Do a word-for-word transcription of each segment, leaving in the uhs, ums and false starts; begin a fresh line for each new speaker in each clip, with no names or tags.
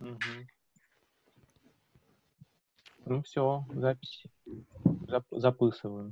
Мгм. Ну все, запись зап записываю.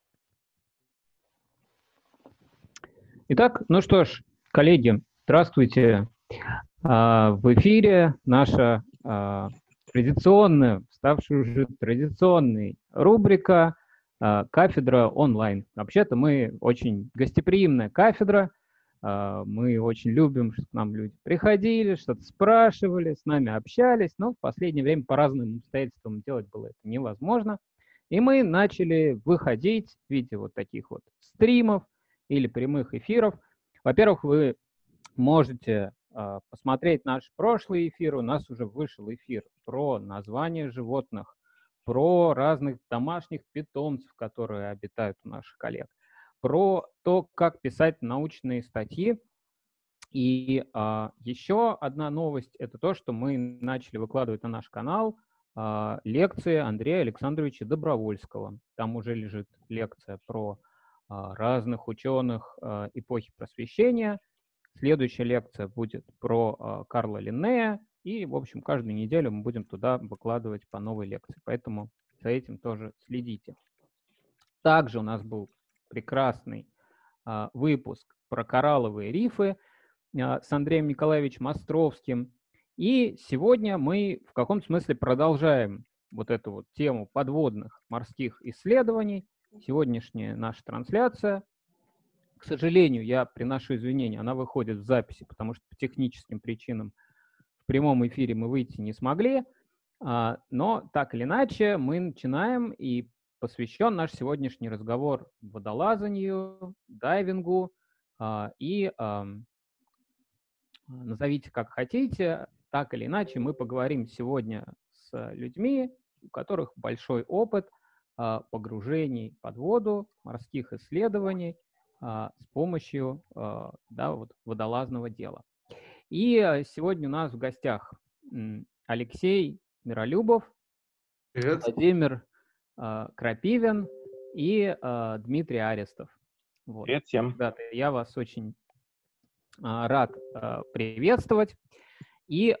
Итак, ну что ж, коллеги, здравствуйте. А, В эфире наша а, традиционная, ставшая уже традиционной рубрика а, «Кафедра онлайн». Вообще-то мы очень гостеприимная кафедра, а, мы очень любим, что к нам люди приходили, что-то спрашивали, с нами общались, но в последнее время по разным обстоятельствам делать было это невозможно. И мы начали выходить в виде вот таких вот стримов или прямых эфиров. Во-первых, вы можете э, посмотреть наш прошлый эфир. У нас уже вышел эфир про названия животных, про разных домашних питомцев, которые обитают у наших коллег, про то, как писать научные статьи. И э, еще одна новость – это то, что мы начали выкладывать на наш канал э, лекции Андрея Александровича Добровольского. Там уже лежит лекция про э, разных ученых э, эпохи Просвещения. Следующая лекция будет про э, Карла Линнея, и, в общем, каждую неделю мы будем туда выкладывать по новой лекции, поэтому за этим тоже следите. Также у нас был прекрасный э, выпуск про коралловые рифы э, с Андреем Николаевичем Островским, и сегодня мы в каком-то смысле продолжаем вот эту вот тему подводных морских исследований. Сегодняшняя наша трансляция, к сожалению, я приношу извинения, она выходит в записи, потому что по техническим причинам в прямом эфире мы выйти не смогли, но так или иначе мы начинаем, и посвящен наш сегодняшний разговор водолазанию, дайвингу, и назовите как хотите, так или иначе мы поговорим сегодня с людьми, у которых большой опыт погружений под воду, морских исследований, с помощью да, вот, водолазного дела. И сегодня у нас в гостях Алексей Миролюбов,
Привет.
Владимир Крапивин и Дмитрий Арестов. Вот.
Привет всем.
Ребята, я вас очень рад приветствовать. И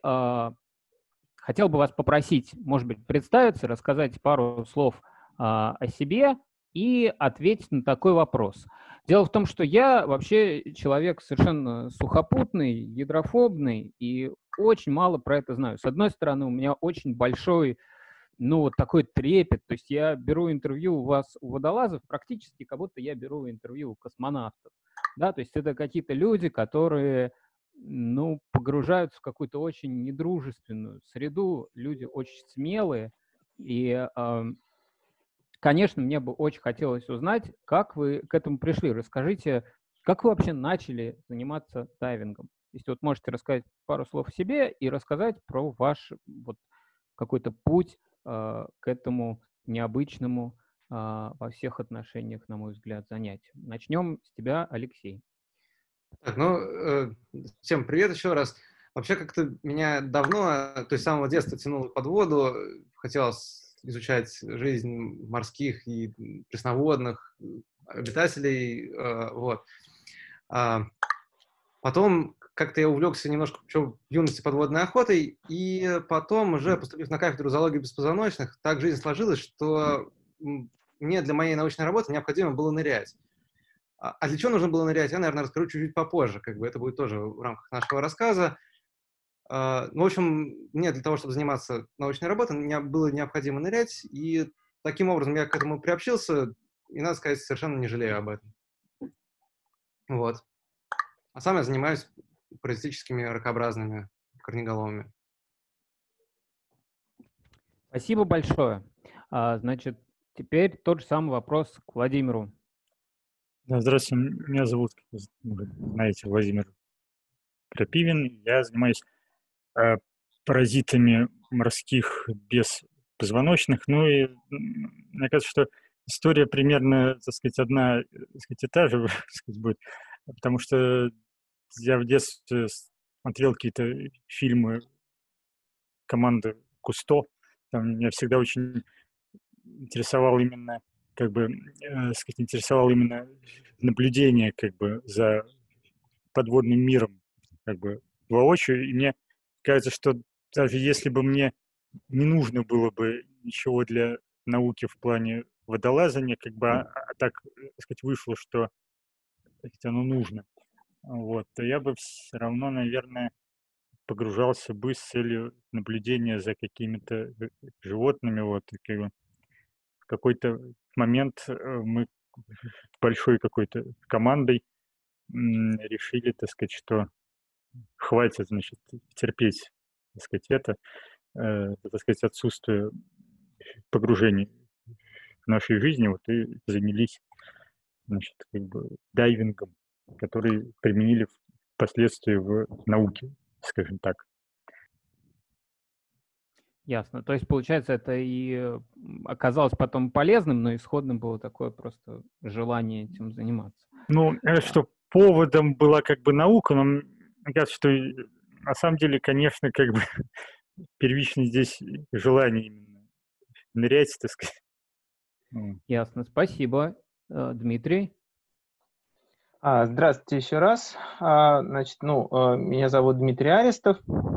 хотел бы вас попросить, может быть, представиться, рассказать пару слов о себе и ответить на такой вопрос. Дело в том, что я вообще человек совершенно сухопутный, гидрофобный и очень мало про это знаю. С одной стороны, у меня очень большой, ну, вот такой трепет. То есть я беру интервью у вас, у водолазов, практически как будто я беру интервью у космонавтов. Да, то есть это какие-то люди, которые, ну, погружаются в какую-то очень недружественную среду, люди очень смелые. И э, конечно, мне бы очень хотелось узнать, как вы к этому пришли. Расскажите, как вы вообще начали заниматься дайвингом? Если вот можете рассказать пару слов о себе и рассказать про ваш вот какой-то путь э, к этому необычному э, во всех отношениях, на мой взгляд, занятию. Начнем с тебя, Алексей.
Так, ну, э, всем привет еще раз. Вообще, как-то меня давно, то есть с самого детства тянуло под воду, хотелось изучать жизнь морских и пресноводных обитателей, э, вот. А потом как-то я увлекся немножко в юности подводной охотой, и потом, уже поступив на кафедру зоологии беспозвоночных, так жизнь сложилась, что мне для моей научной работы необходимо было нырять. А для чего нужно было нырять, я, наверное, расскажу чуть-чуть попозже, как бы это будет тоже в рамках нашего рассказа. Ну, в общем, мне для того, чтобы заниматься научной работой, мне было необходимо нырять, и таким образом я к этому приобщился, и, надо сказать, совершенно не жалею об этом. Вот. А сам я занимаюсь паразитическими ракообразными корнеголовыми.
Спасибо большое. Значит, теперь тот же самый вопрос к Владимиру.
Да, здравствуйте, меня зовут, знаете, Владимир Крапивин. Я занимаюсь э, паразитами морских беспозвоночных. Ну и мне кажется, что история примерно, так сказать, одна, так сказать, и та же, так сказать, будет. Потому что я в детстве смотрел какие-то фильмы команды Кусто. Там меня всегда очень интересовал именно как бы, э, сказать, интересовало именно наблюдение как бы за подводным миром как бы воочию. И мне кажется, что даже если бы мне не нужно было бы ничего для науки в плане водолазания, как бы, а, а так, так сказать, вышло, что так сказать, оно нужно, вот, то я бы все равно, наверное, погружался бы с целью наблюдения за какими-то э, животными, вот, и как бы в какой-то момент э, мы большой какой-то командой м, решили, так сказать, что хватит, значит, терпеть, так сказать, это, э, так сказать, отсутствие погружений в нашей жизни, вот, и занялись, значит, как бы дайвингом, который применили впоследствии в науке, скажем так.
Ясно. То есть, получается, это и м, оказалось потом полезным, но исходным было такое просто желание этим заниматься.
Ну, э, что поводом была как бы наука, но мне кажется, что и на самом деле, конечно, как бы первично здесь желание именно нырять, так сказать. М.
Ясно. Спасибо, Э, Дмитрий.
А, Здравствуйте еще раз. А, Значит, ну, э, меня зовут Дмитрий Арестов.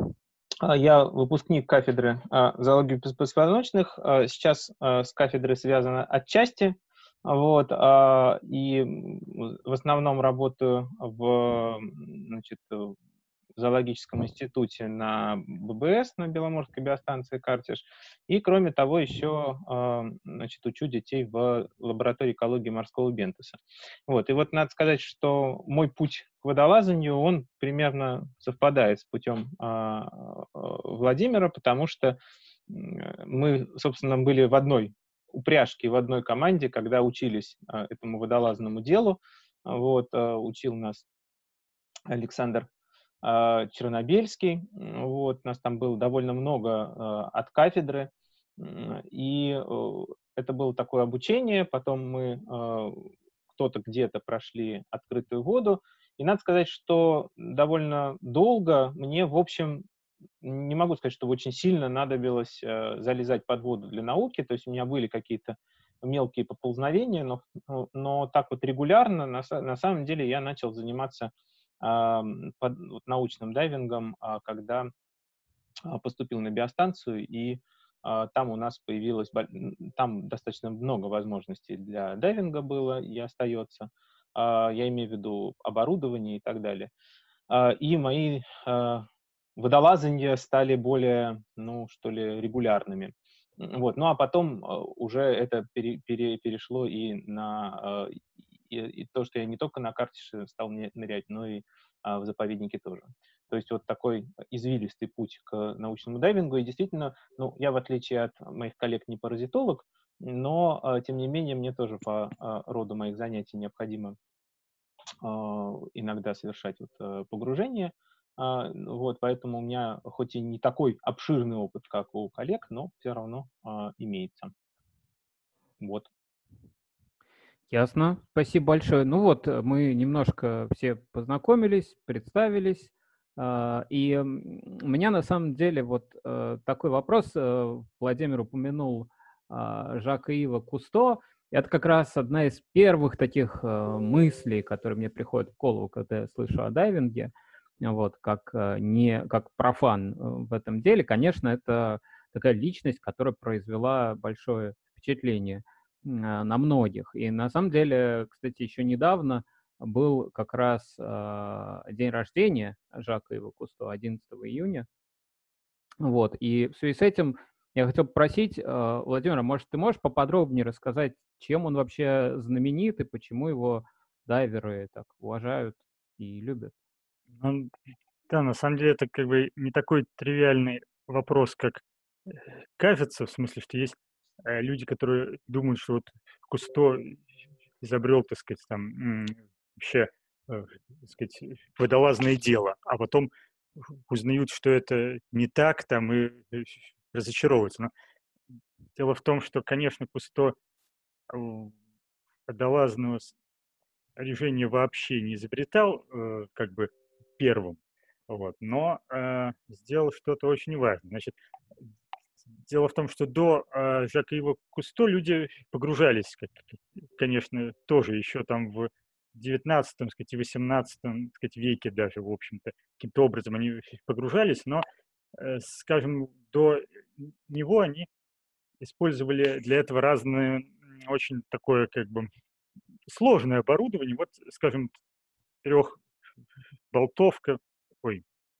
А, Я выпускник кафедры а, зоологии позвоночных. А, Сейчас а, с кафедрой связано отчасти. Вот, а, и м, в основном работаю в, м, значит, в зоологическом институте на ББС, на Беломорской биостанции «Картиш». И, кроме того, еще а, значит, учу детей в лаборатории экологии морского бентоса. Вот. И вот надо сказать, что мой путь к водолазанию, он примерно совпадает с путем а, а, Владимира, потому что м, мы, собственно, были в одной упряжке, в одной команде, когда учились а, этому водолазному делу. Вот, а, учил нас Александр а, Чернобельский. М, Вот, нас там было довольно много а, от кафедры. М, И э, это было такое обучение. Потом мы а, кто-то где-то прошли открытую воду. И надо сказать, что довольно долго мне, в общем, не могу сказать, что очень сильно надобилось э, залезать под воду для науки. То есть у меня были какие-то мелкие поползновения, но, но, но так вот регулярно, на, са- на самом деле, я начал заниматься ам, под- вот научным дайвингом, а, когда а, поступил на биостанцию, и а, там у нас появилось, бо- м, там достаточно много возможностей для дайвинга было и остается. А, Я имею в виду оборудование и так далее. А, И мои а, водолазания стали более, ну, что ли, регулярными. М, Вот. Ну, а потом а, уже это пере- пере- перешло и на а, и, и то, что я не только на карте стал ны- нырять, но и а, в заповеднике тоже. То есть вот такой извилистый путь к научному дайвингу. И действительно, ну, я, в отличие от моих коллег, не паразитолог, но, а, тем не менее, мне тоже по а, роду моих занятий необходимо а, иногда совершать вот, э, погружение. А, ну Вот, поэтому у меня хоть и не такой обширный опыт, как у коллег, но все равно а, имеется. Вот.
Ясно. Спасибо большое. Ну вот, э, мы немножко все познакомились, представились. а, И м, у меня на самом деле вот э, такой вопрос. э, Владимир упомянул а, Жака Ива Кусто. Это как раз одна из первых таких э, мыслей, которые мне приходят в голову, когда я слышу о дайвинге. Вот, как, э, не, как профан э, в этом деле. Конечно, это такая личность, которая произвела большое впечатление а, на многих. И на самом деле, кстати, еще недавно был как раз а, день рождения Жака Ива Кусто, одиннадцатого июня. Вот. И в связи с этим я хотел попросить, а, Владимира, может, ты можешь поподробнее рассказать, чем он вообще знаменит и почему его дайверы так уважают и любят?
Ну, да, на самом деле это как бы не такой тривиальный вопрос, как э, кажется, в смысле, что есть э, люди, которые думают, что вот Кусто изобрел, так сказать, там м, вообще, э, так сказать, водолазное дело, а потом узнают, что это не так, там и э, разочаровываются. Но дело в том, что, конечно, Кусто э, водолазного движение вообще не изобретал, э, как бы первым, вот, но э, сделал что-то очень важное. Значит, дело в том, что до э, Жака Ива Кусто люди погружались, как, конечно, тоже еще там в девятнадцатом, сказать, и восемнадцатом, сказать, веке даже, в общем-то, каким-то образом они погружались, но скажем, до него они использовали для этого разные, очень такое, как бы, сложное оборудование. Вот, скажем, трехболтовка, ой,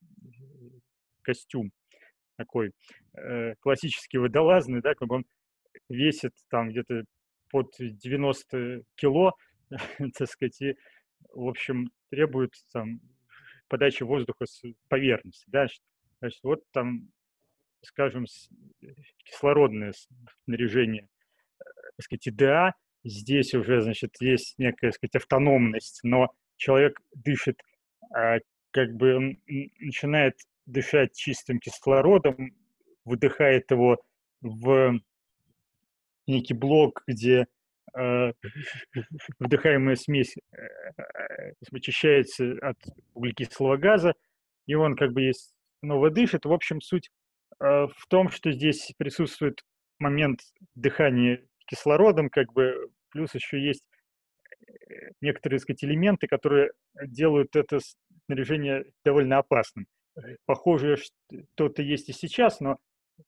костюм такой э, классический водолазный, да, как бы он весит там где-то под девяносто кило, так сказать, и, в общем, требует там подачи воздуха с поверхности, да, значит, вот там, скажем, кислородное снаряжение, так сказать, ИДА, здесь уже, значит, есть некая, так сказать, автономность, но человек дышит, как бы он начинает дышать чистым кислородом, выдыхает его в некий блок, где э, вдыхаемая смесь э, очищается от углекислого газа, и он как бы есть снова дышит. В общем, суть э, в том, что здесь присутствует момент дыхания кислородом, как бы, плюс еще есть некоторые, так сказать, элементы, которые делают это снаряжение довольно опасным. Похоже, что-то есть и сейчас, но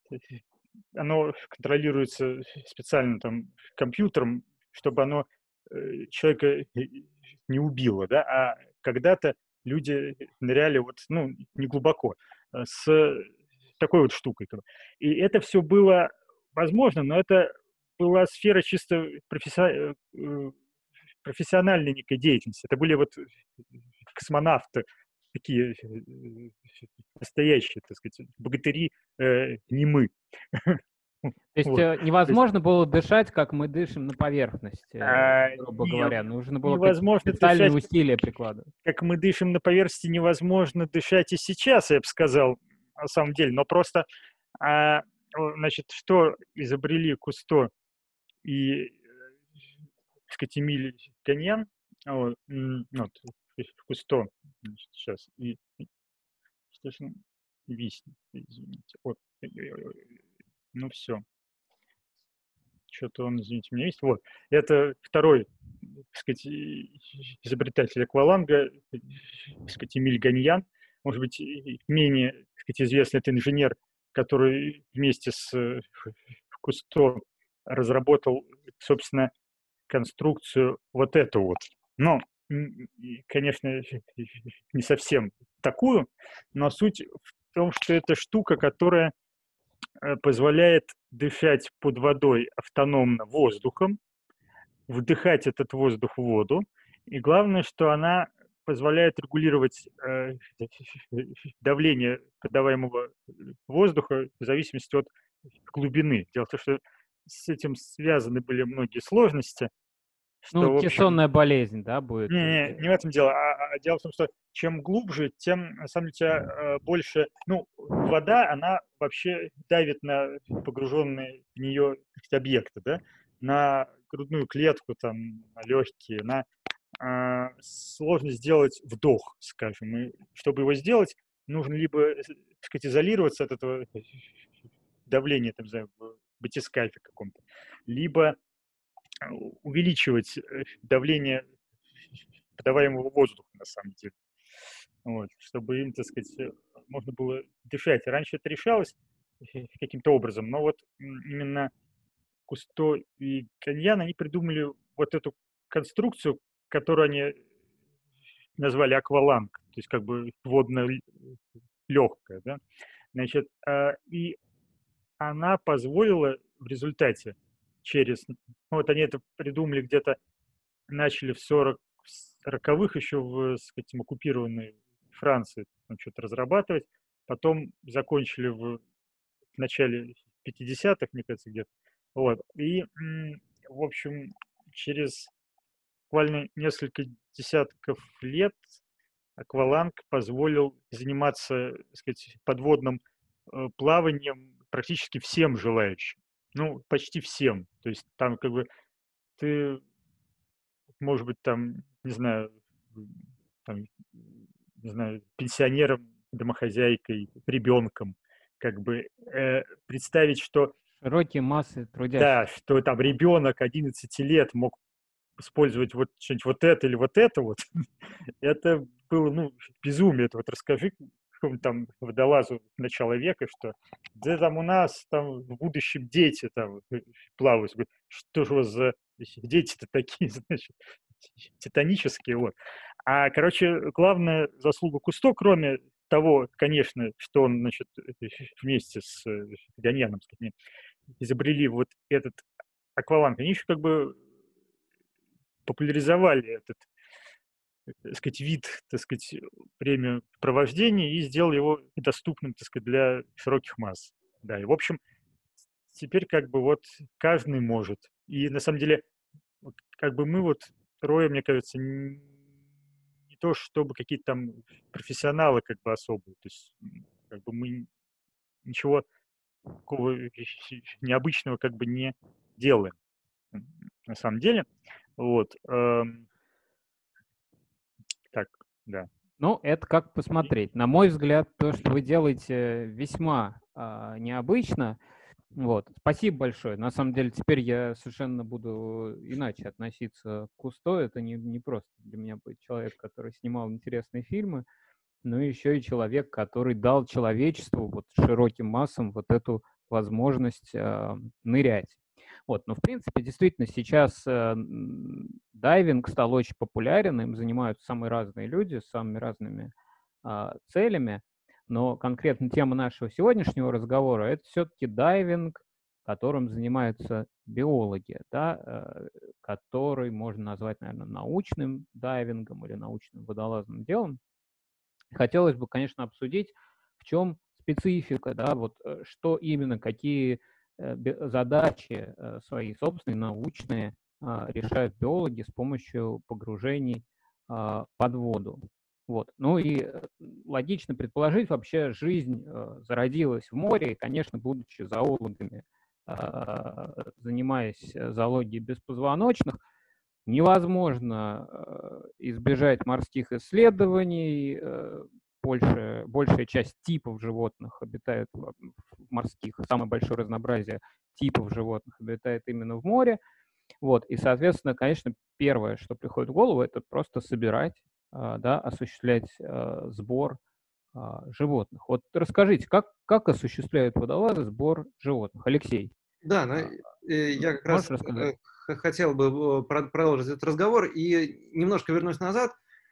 оно контролируется специальным там компьютером, чтобы оно э, человека не убило, да, а когда-то люди ныряли вот, ну, не глубоко, с такой вот штукой. И это все было возможно, но это была сфера чисто профессиональной, профессиональной некой деятельности. Это были вот космонавты, такие настоящие, так сказать, богатыри, э, не мы.
То есть вот. Невозможно было дышать, как мы дышим на поверхности, а, грубо не, говоря. Нужно было невозможно специальные дышать, усилия прикладывать.
Как мы дышим на поверхности, невозможно дышать и сейчас, я бы сказал, на самом деле. Но просто, а, значит, что изобрели Кусто и, так сказать, Эмиль Ганьян, вот, вот, Кусто, значит, сейчас, и, что же, Висни, извините, вот, ну все. Что-то он, извините меня, есть. Вот. Это второй, так сказать, изобретатель акваланга, так сказать, Эмиль Ганьян. Может быть, менее, так сказать, известный это инженер, который вместе с Кусто разработал, собственно, конструкцию вот эту вот. Но, конечно, не совсем такую, но суть в том, что это штука, которая позволяет дышать под водой автономно воздухом, вдыхать этот воздух в воду, и главное, что она позволяет регулировать э, давление подаваемого воздуха в зависимости от глубины. Дело в том, что с этим связаны были многие сложности.
Что, ну, кессонная общем, болезнь, да, будет?
Не, не, не в этом дело. А, а дело в том, что чем глубже, тем, на самом деле, у тебя э, больше... Ну, вода, она вообще давит на погруженные в нее объекты, да? На грудную клетку, там, на легкие, на... Э, сложно сделать вдох, скажем. И чтобы его сделать, нужно либо, так сказать, изолироваться от этого давления, там, не знаю, в батискафе каком-то, либо увеличивать давление подаваемого воздуха, на самом деле, вот, чтобы им, так сказать, можно было дышать. Раньше это решалось каким-то образом, но вот именно Кусто и Ганьян, они придумали вот эту конструкцию, которую они назвали акваланг, то есть как бы водно-легкая, да, значит, и она позволила в результате через... Ну, вот они это придумали где-то, начали в сороковых еще в, так сказать, оккупированной Франции там что-то разрабатывать, потом закончили в, в начале пятидесятых, мне кажется, где-то. Вот. И, в общем, через буквально несколько десятков лет акваланг позволил заниматься, так сказать, подводным э, плаванием практически всем желающим. Ну, почти всем. То есть там как бы ты, может быть, там, не знаю, там, не знаю, пенсионером, домохозяйкой, ребенком, как бы э, представить, что...
Широкие массы трудящихся.
Да, что там ребенок одиннадцати лет мог использовать вот что-нибудь вот это или вот это вот. Это было, ну, безумие. Это вот расскажи какому-то там водолазу начала века, что да там у нас там в будущем дети там э, плавают. Говорит, что же у вас за дети-то такие, значит, титанические, вот. А, короче, главная заслуга Кусто, кроме того, конечно, что он, значит, вместе с э, Гоньяном, так сказать, изобрели вот этот акваланг, они еще как бы популяризовали этот, так сказать, вид, так сказать, времяпровождения и сделали его доступным, так сказать, для широких масс. Да, и, в общем, теперь как бы вот каждый может. И на самом деле, вот, как бы мы вот, трое, мне кажется, н- не то чтобы какие-то там профессионалы как бы особые. То есть м, как бы мы ничего такого необычного как бы не делаем м, на самом деле. Вот. эм, Так, да.
Ну, это как посмотреть. На мой взгляд, то, что вы делаете, весьма а, необычно. Вот. Спасибо большое. На самом деле, теперь я совершенно буду иначе относиться к Кусто. Это не, не просто для меня быть человек, который снимал интересные фильмы, но еще и человек, который дал человечеству, вот широким массам, вот эту возможность а, нырять. Вот, но в принципе, действительно, сейчас э, м, дайвинг стал очень популярен, им занимаются самые разные люди с самыми разными а, целями, но конкретно тема нашего сегодняшнего разговора — это все-таки дайвинг, которым занимаются биологи, да, э, который можно назвать, наверное, научным дайвингом или научным водолазным делом. Хотелось бы, конечно, обсудить, в чем специфика, да, вот э, что именно, какие э, би- задачи э, свои собственные, научные, а, решают биологи с помощью погружений а, под воду. Вот. Ну и э, логично предположить, вообще жизнь э, зародилась в море, и, конечно, будучи зоологами, а, занимаясь э, зоологией беспозвоночных, невозможно э, избежать морских исследований. э, Больше, большая часть типов животных обитает в в морских, самое большое разнообразие типов животных обитает именно в море. Вот, и, соответственно, конечно, первое, что приходит в голову, это просто собирать, а, да, осуществлять а, сбор а, животных. Вот расскажите, как, как осуществляют водолазы сбор животных? Алексей,
Да, ну,
а,
э, я как
можешь
раз
рассказать?
э, х- хотел бы э, про- продолжить этот разговор и немножко вернусь назад.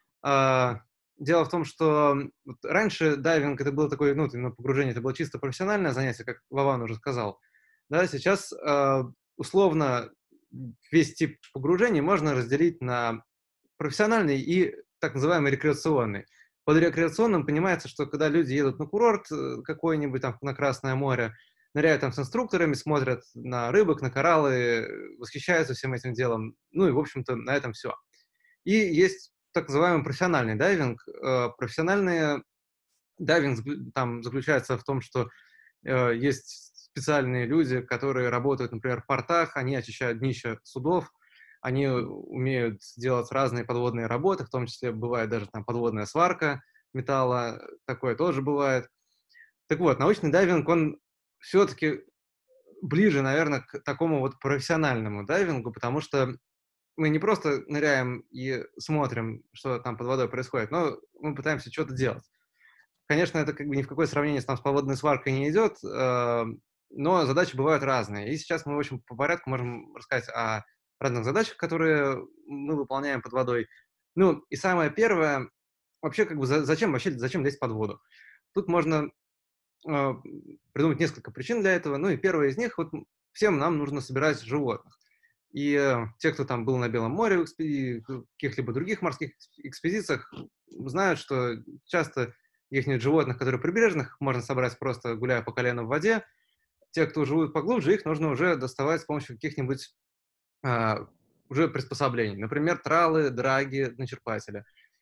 А, Дело в том, что м, вот раньше дайвинг это было такое, ну, именно погружение, это было чисто профессиональное занятие, как Вован уже сказал. Да, сейчас а, условно весь тип погружений можно разделить на профессиональный и так называемый рекреационный. Под рекреационным понимается, что когда люди едут на курорт э, какой-нибудь там на Красное море, ныряют там с инструкторами, смотрят на рыбок, на кораллы, э, восхищаются всем этим делом. Ну и, в общем-то, на этом все. И есть так называемый профессиональный дайвинг. Э, Профессиональный дайвинг заклю- там заключается в том, что э, есть специальные люди, которые работают, например, в портах, они очищают днища судов, они умеют делать разные подводные работы, в том числе бывает даже там подводная сварка металла, такое тоже бывает. Так вот, научный дайвинг, он все-таки ближе, наверное, к такому вот профессиональному дайвингу, потому что мы не просто ныряем и смотрим, что там под водой происходит, но мы пытаемся что-то делать. Конечно, это как бы ни в какое сравнение с, там, с подводной сваркой не идет, э, но задачи бывают разные. И сейчас мы, в общем, по порядку можем рассказать о разных задачах, которые мы выполняем под водой. Ну, и самое первое, вообще, как бы, за- зачем вообще, зачем лезть под воду? Тут можно э, придумать несколько причин для этого. Ну, и первая из них, вот всем нам нужно собирать животных. И э, те, кто там был на Белом море в экспеди- в каких-либо других морских экспедициях, знают, что часто их животных, которые прибрежных, можно собрать просто гуляя по колено в воде. Те, кто живут поглубже, их нужно уже доставать с помощью каких-нибудь а, уже приспособлений. Например, тралы, драги, начерпатели.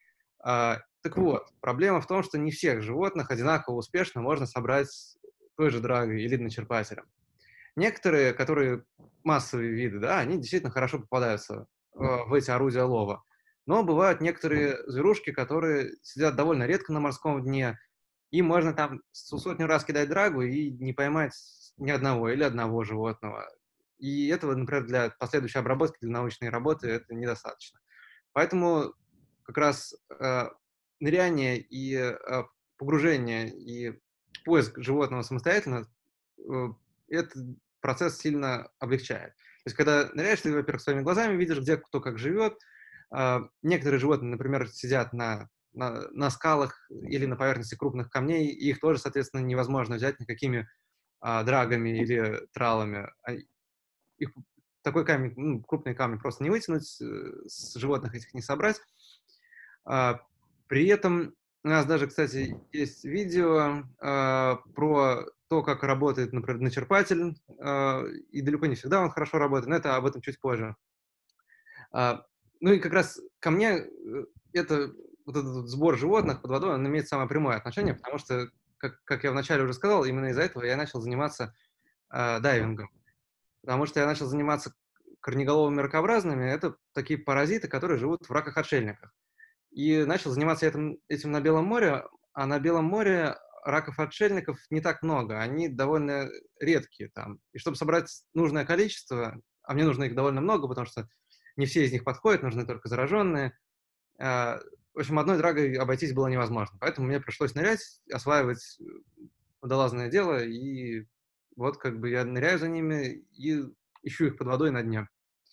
А, так вот, проблема в том, что не всех животных одинаково успешно можно собрать той же драгой или начерпателем. Некоторые, которые массовые виды, да, они действительно хорошо попадаются э, в эти орудия лова. Но бывают некоторые зверушки, которые сидят довольно редко на морском дне, и можно там сотню раз кидать драгу и не поймать ни одного или одного животного. И этого, например, для последующей обработки, для научной работы это недостаточно. Поэтому как раз э, ныряние и э, погружение и поиск животного самостоятельно, этот процесс сильно облегчает. То есть, когда ныряешь, ты, во-первых, своими глазами видишь, где кто как живет. Некоторые животные, например, сидят на, на, на скалах или на поверхности крупных камней, и их тоже, соответственно, невозможно взять никакими а, драгами или тралами. Их, такой камень, ну, крупные камни просто не вытянуть, с животных этих не собрать. А, при этом у нас даже, кстати, есть видео а, про то, как работает, например, начерпатель, э, и далеко не всегда он хорошо работает, но это об этом чуть позже. А, ну и как раз ко мне это, вот этот вот сбор животных под водой, он имеет самое прямое отношение, потому что, как, как я вначале уже сказал, именно из-за этого я начал заниматься э, дайвингом. Потому что я начал заниматься корнеголовыми ракообразными, это такие паразиты, которые живут в раках-отшельниках. И начал заниматься этим, этим на Белом море, а на Белом море раков-отшельников не так много, они довольно редкие там. И чтобы собрать нужное количество, а мне нужно их довольно много, потому что не все из них подходят, нужны только зараженные. В общем, одной драгой обойтись было невозможно. Поэтому мне пришлось нырять, осваивать водолазное дело, и вот как бы я ныряю за ними и ищу их под водой на дне.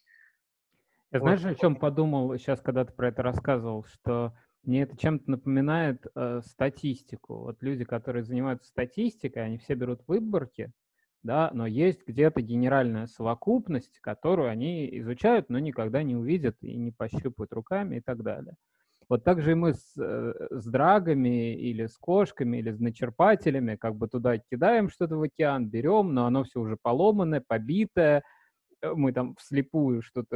Я вот. Знаешь, о чем подумал сейчас, когда ты про это рассказывал, что мне это чем-то напоминает э, статистику. Вот люди, которые занимаются статистикой, они все берут выборки, да, но есть где-то генеральная совокупность, которую они изучают, но никогда не увидят и не пощупают руками и так далее. Вот так же и мы с, с драгами или с кошками или с начерпателями как бы туда кидаем что-то в океан, берем, но оно все уже поломанное, побитое, мы там вслепую что-то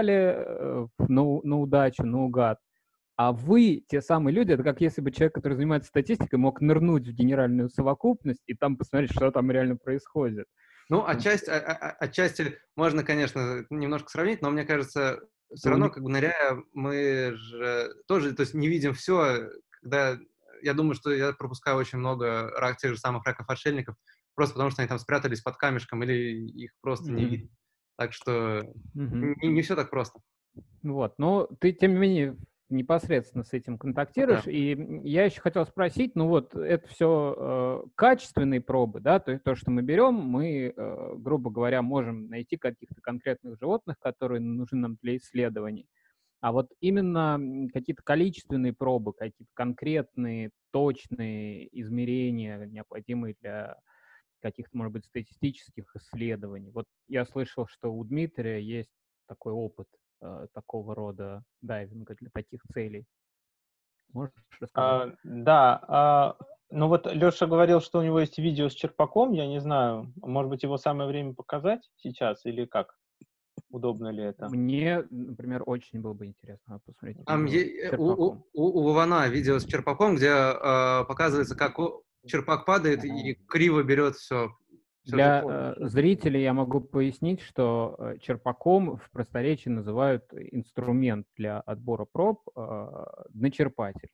взяли на, на удачу, наугад. А вы, те самые люди, это как если бы человек, который занимается статистикой, мог нырнуть в генеральную совокупность и там посмотреть, что там реально происходит.
Ну, отчасти, а, а, отчасти можно, конечно, немножко сравнить, но мне кажется, все равно, как бы ныряя, мы же тоже, то есть не видим все, когда... Я думаю, что я пропускаю очень много рак, тех же самых раков-отшельников, просто потому что они там спрятались под камешком или их просто mm-hmm. не видно. Так что mm-hmm. не, не все так просто.
Вот, но ты, тем не менее, непосредственно с этим контактируешь, да. И я еще хотел спросить, ну вот, это все э, качественные пробы, да, то есть то, что мы берем, мы, э, грубо говоря, можем найти каких-то конкретных животных, которые нужны нам для исследований, а вот именно какие-то количественные пробы, какие-то конкретные, точные измерения, необходимые для каких-то, может быть, статистических исследований. Вот я слышал, что у Дмитрия есть такой опыт э, такого рода дайвинга для таких целей. Можешь рассказать?
А, да, а, ну вот Леша говорил, что у него есть видео с черпаком, я не знаю, может быть, его самое время показать сейчас или как? Удобно ли это?
Мне, например, очень было бы интересно посмотреть.
Там е- у, у, у Вована видео с черпаком, где э, показывается, как черпак падает и криво берет все. все
Для э, зрителей я могу пояснить, что э, черпаком в просторечии называют инструмент для отбора проб э, начерпатель.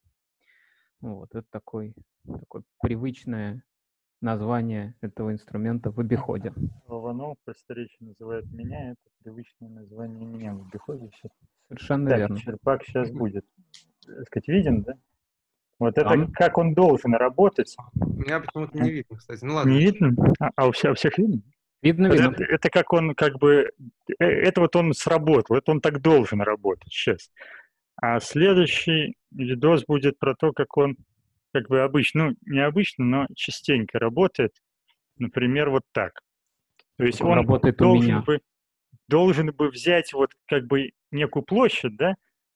Вот, это такой, такое привычное название этого инструмента в обиходе.
Вованов в просторечии называют меня, это привычное название меня в обиходе.
Совершенно
так,
верно.
Черпак сейчас будет, так сказать, виден, да? Вот это а? Как он должен работать.
Меня почему-то не видно, кстати. Ну ладно.
Не видно? А, а у, всех, у всех видно?
Видно,
вот
видно.
Это, это как он как бы... Это вот он сработал, это он так должен работать сейчас. А следующий видос будет про то, как он как бы обычно, ну, необычно, но частенько работает. Например, вот так. То есть он, он
работает
должен бы, должен бы взять вот как бы некую площадь, да,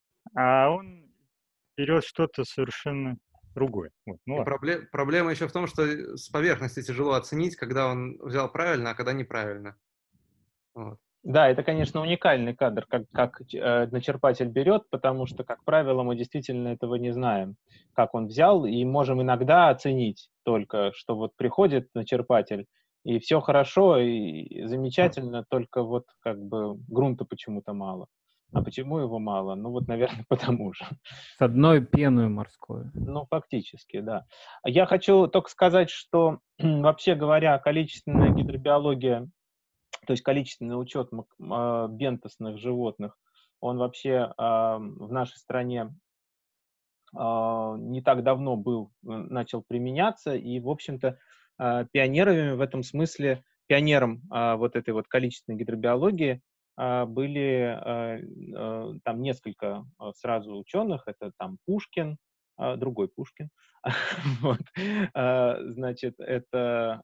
а он берет что-то совершенно другое. Вот, ну
проблем, проблема еще в том, что с поверхности тяжело оценить, когда он взял правильно, а когда неправильно.
Вот. Да, это, конечно, уникальный кадр, как, как э, начерпатель берет, потому что, как правило, мы действительно этого не знаем, как он взял, и можем иногда оценить только, что вот приходит начерпатель, и все хорошо, и замечательно, только вот как бы грунта почему-то мало. А почему его мало? Ну вот, наверное, потому же.
С одной пеной морской.
Ну, фактически, да. Я хочу только сказать, что, вообще говоря, количественная гидробиология, то есть количественный учет э, бентосных животных, он вообще э, в нашей стране не так давно был, начал применяться, и, в общем-то, пионерами в этом смысле, пионером вот этой вот количественной гидробиологии были там несколько сразу ученых, это там Пушкин, другой Пушкин, вот, значит, это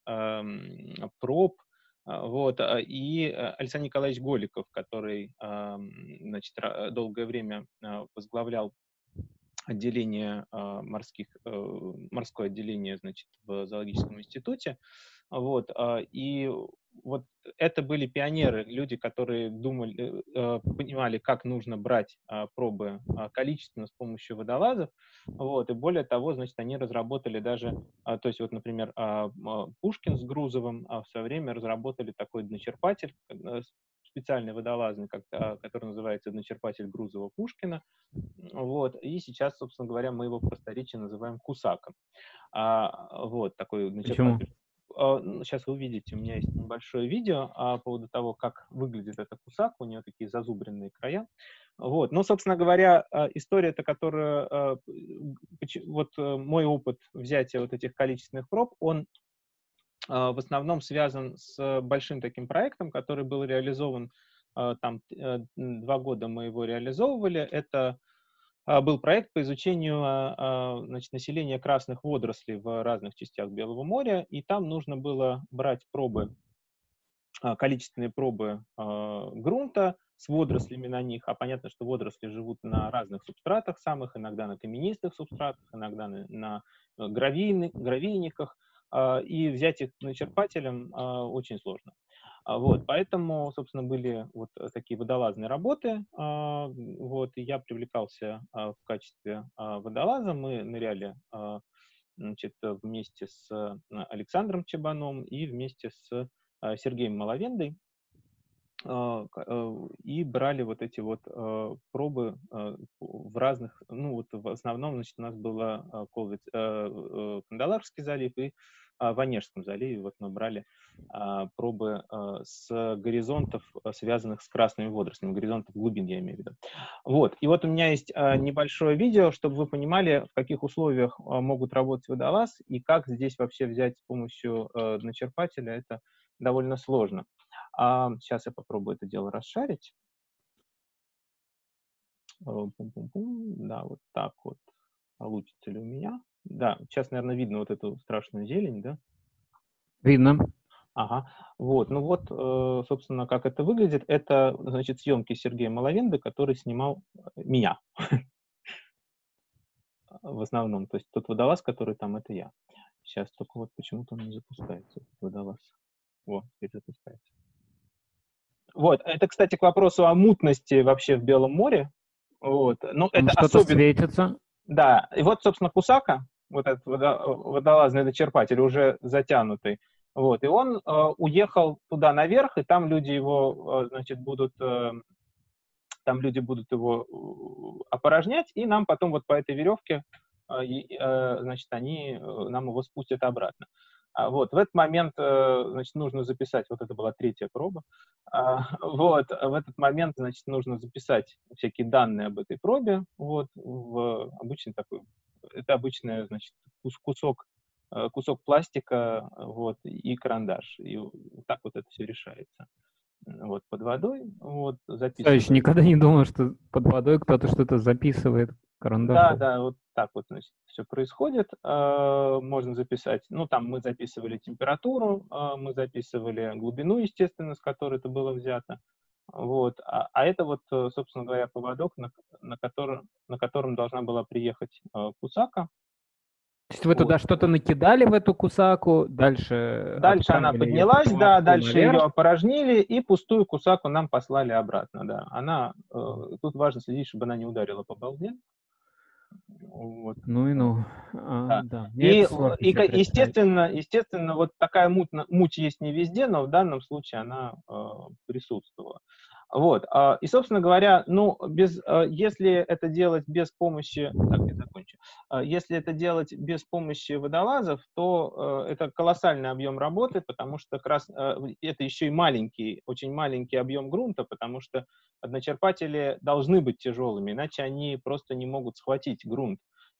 Проб, вот, и Александр Николаевич Голиков, который, значит, долгое время возглавлял отделение э, морских, э, морское отделение, значит, в зоологическом институте, вот, э, и вот это были пионеры, люди, которые думали, э, понимали, как нужно брать э, пробы э, количественно с помощью водолазов, вот, и более того, значит, они разработали даже, э, то есть вот, например, э, Пушкин с Грузовым э, в свое время разработали такой дночерпатель, э, специальный водолазный, как, э, который называется дночерпатель Грузова-Пушкина. Вот, и сейчас, собственно говоря, мы его в просторечии называем кусаком. А, вот, такой начерпатель. А, сейчас вы увидите, у меня есть небольшое видео а, по поводу того, как выглядит эта кусака, у нее такие зазубренные края. Вот, ну, собственно говоря, история-то, которая, вот мой опыт взятия вот этих количественных проб, он в основном связан с большим таким проектом, который был реализован, там, два года мы его реализовывали. Это был проект по изучению, значит, населения красных водорослей в разных частях Белого моря, и там нужно было брать пробы, количественные пробы грунта с водорослями на них, а понятно, что водоросли живут на разных субстратах самых, иногда на каменистых субстратах, иногда на, на гравийных, гравийниках, и взять их начерпателем очень сложно. Вот, поэтому, собственно, были вот такие водолазные работы, вот, и я привлекался в качестве водолаза, мы ныряли, значит, вместе с Александром Чабаном и вместе с Сергеем Маловендой, и брали вот эти вот пробы в разных, ну вот в основном, значит, у нас было Колвиц, Кандаларский залив и в Онежском заливе, вот мы брали пробы с горизонтов, связанных с красными водорослями, горизонтов глубин, я имею в виду. Вот, и вот у меня есть небольшое видео, чтобы вы понимали, в каких условиях могут работать водолаз и как здесь вообще взять с помощью начерпателя, это довольно сложно. А, сейчас я попробую это дело расшарить. Пум-пум-пум. Да, вот так вот. Получится ли у меня? Да, сейчас, наверное, видно вот эту страшную зелень, да?
Видно.
Ага, вот, ну вот, собственно, как это выглядит. Это, значит, съемки Сергея Маловенды, который снимал меня. В основном, то есть тот водолаз, который там, это я. Сейчас только вот почему-то он не запускается, этот водолаз. О, теперь запускается. Вот, это, кстати, к вопросу о мутности вообще в Белом море. Вот, ну,
Там
это
что-то
особенно...
светится.
Да, и вот, собственно, кусака, вот этот водолазный начерпатель, уже затянутый, вот, и он э, уехал туда наверх, и там люди его, э, значит, будут, э, там люди будут его опорожнять, и нам потом вот по этой веревке, э, э, значит, они э, нам его спустят обратно. А вот в этот момент, значит, нужно записать, вот это была третья проба, вот, в этот момент, значит, нужно записать всякие данные об этой пробе, вот, в обычный такой, это обычный, значит, кусок, кусок пластика, вот, и карандаш, и так вот это все решается. Вот, под водой, вот, записываю.
Я никогда не думал, что под водой кто-то что-то записывает карандашом.
Да, да, вот так вот, значит, все происходит. Можно записать, ну, там мы записывали температуру, мы записывали глубину, естественно, с которой это было взято. Вот, а, а это вот, собственно говоря, поводок, на, на, котором, на котором должна была приехать кусака.
То есть вы туда вот что-то накидали в эту кусаку, дальше...
Дальше она поднялась, да, дальше наверх. Ее опорожнили, и пустую кусаку нам послали обратно, да. Она, э, тут важно следить, чтобы она не ударила по балде. Вот.
Ну и ну. А,
да.
Да.
И, и естественно, естественно, вот такая муть, муть есть не везде, но в данном случае она э, присутствовала. Вот. И, собственно говоря, ну, без, если это делать без помощи, так, я закончу, если это делать без помощи водолазов, то это колоссальный объем работы, потому что как раз это еще и маленький, очень маленький объем грунта, потому что одночерпатели должны быть тяжелыми, иначе они просто не могут схватить грунт.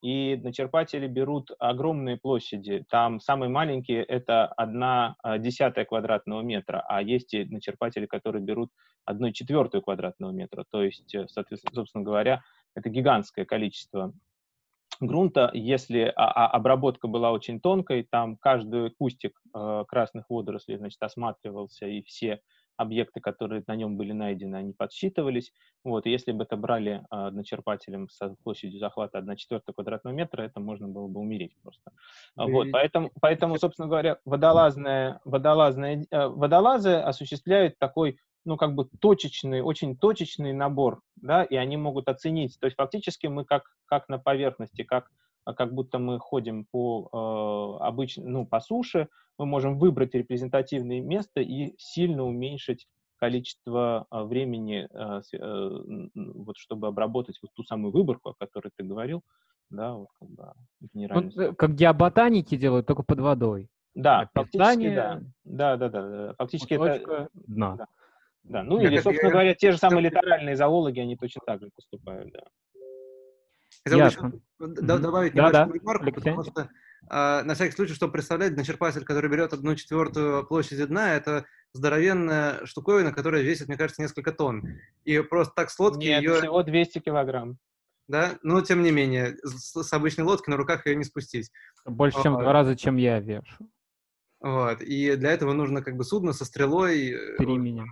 и начерпатели берут огромные площади. Там самые маленькие — это одна десятая квадратного метра, а есть и начерпатели, которые берут одну четвертую квадратного метра. То есть, соответственно, собственно говоря, это гигантское количество грунта. Если а, а, обработка была очень тонкой, там каждый кустик э, красных водорослей, значит, осматривался, и все объекты, которые на нем были найдены, они подсчитывались. Вот, и если бы это брали э, начерпателем с площадью захвата одна четвертая квадратного метра, это можно было бы умереть просто. Вот, поэтому, поэтому, собственно говоря, водолазные, водолазные, э, водолазы осуществляют такой, ну, как бы точечный, очень точечный набор, да, и они могут оценить. То есть фактически мы как, как на поверхности, как, как будто мы ходим по, э, обычно, ну, по суше, мы можем выбрать репрезентативное место и сильно уменьшить количество э, времени, э, э, вот, чтобы обработать вот ту самую выборку, о которой ты говорил, да, вот, как бы, генеральную.
Ну, как геоботаники делают, только под водой.
Да, фактически,
Описание
да. Да, да, да. Фактически это...
кусочка дна.
Да. Да, ну
Я
или,
как-
собственно
я-
говоря, те же самые литеральные зоологи, они точно так же поступают, да.
Хотел бы
Ясно.
еще д-
Мгм.
добавить
Да,
небольшую
да,
ремарку,
Алексей.
потому что а, на всякий случай, чтобы представлять, начерпатель, который берет одну четвертую площади дна, это здоровенная штуковина, которая весит, мне кажется, несколько тонн. И просто так с лодки
Нет,
ее,
всего двести килограмм.
да, но тем не менее, с, с обычной лодки на руках ее не спустить.
Больше, чем в
Вот.
два раза, чем я вешу.
Вот. И для этого нужно как бы судно со стрелой. э,
Три меня.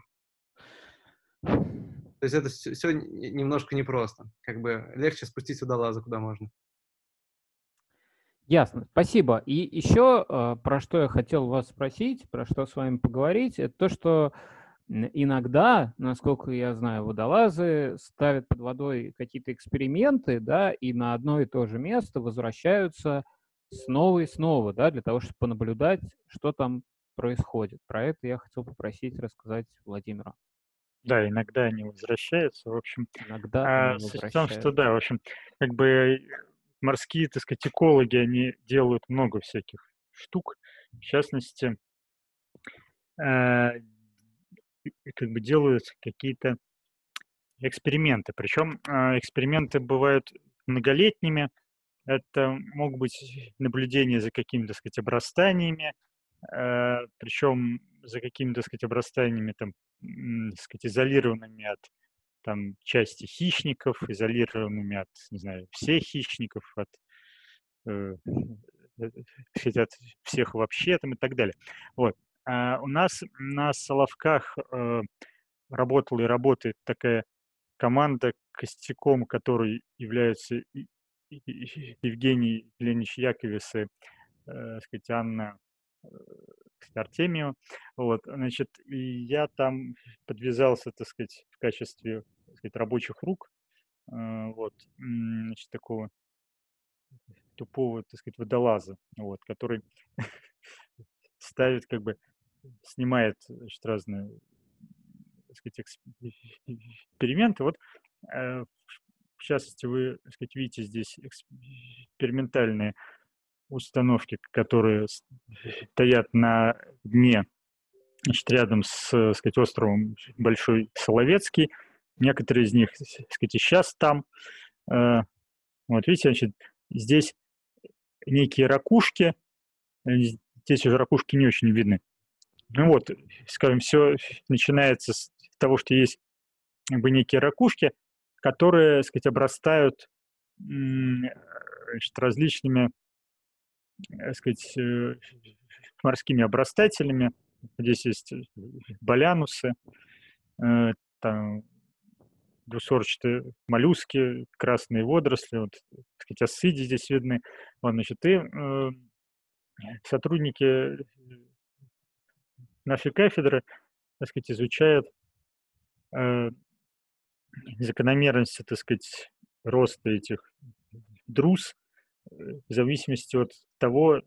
То есть это все немножко непросто. Как бы легче спустить водолаза куда можно.
Ясно, спасибо. И еще э, про что я хотел вас спросить, про что с вами поговорить, это то, что м, иногда, насколько я знаю, водолазы ставят под водой какие-то эксперименты, да, и на одно и то же место возвращаются снова и снова, да, для того, чтобы понаблюдать, что там происходит. Про это я хотел попросить рассказать Владимира.
Да, иногда они возвращаются, в общем.
Иногда
А,
они
суть в том, что
возвращаются.
да, в общем, как бы морские, так сказать, экологи, они делают много всяких штук. В частности, э, и как бы делают какие-то эксперименты. Причем э, эксперименты бывают многолетними. Это могут быть наблюдения за какими-то, так сказать, обрастаниями, э, причем за какими-то, так сказать, обрастаниями, там, м, так сказать, изолированными от там части хищников, изолированными от, не знаю, всех хищников, от, э, э, сказать, от всех вообще там и так далее. Вот. А у нас на Соловках э, работала и работает такая команда, костяком которой являются и- и- и- Евгений Ленич Яковис и, э, сказать, Анна э, кстати, Артемию. Вот, значит, и я там подвязался, так сказать, в качестве, так сказать, рабочих рук, э, вот, м, значит, такого тупого, так сказать, водолаза, вот, который ставит, как бы, снимает, значит, разные, так сказать, экс- эксперименты. Вот, э, в частности, вы, так сказать, видите здесь экспериментальные установки, которые стоят на дне, значит, рядом с, так сказать, островом Большой Соловецкий. Некоторые из них, так сказать, и сейчас там. Э, Вот видите, значит, здесь некие ракушки. э, Здесь уже ракушки не очень видны. Ну вот, скажем, все начинается с того, что есть как бы некие ракушки, которые, так сказать, обрастают м, значит, различными, так сказать, э, морскими обрастателями. Здесь есть э, балянусы, э, там двусорчатые моллюски, красные водоросли, вот, так сказать, асциди здесь видны. Вот, значит, и э, сотрудники нашей кафедры, так сказать, изучают э, закономерности, так сказать, роста этих друз э, в зависимости от того,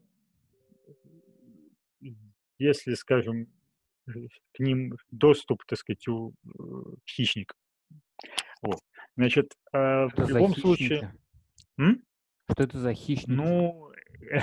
если, скажем, к ним доступ, так сказать, у э, хищников. Вот. Значит, э, в
Что за
любом случае...
хищники?
М?
Что это за хищники?
Ну,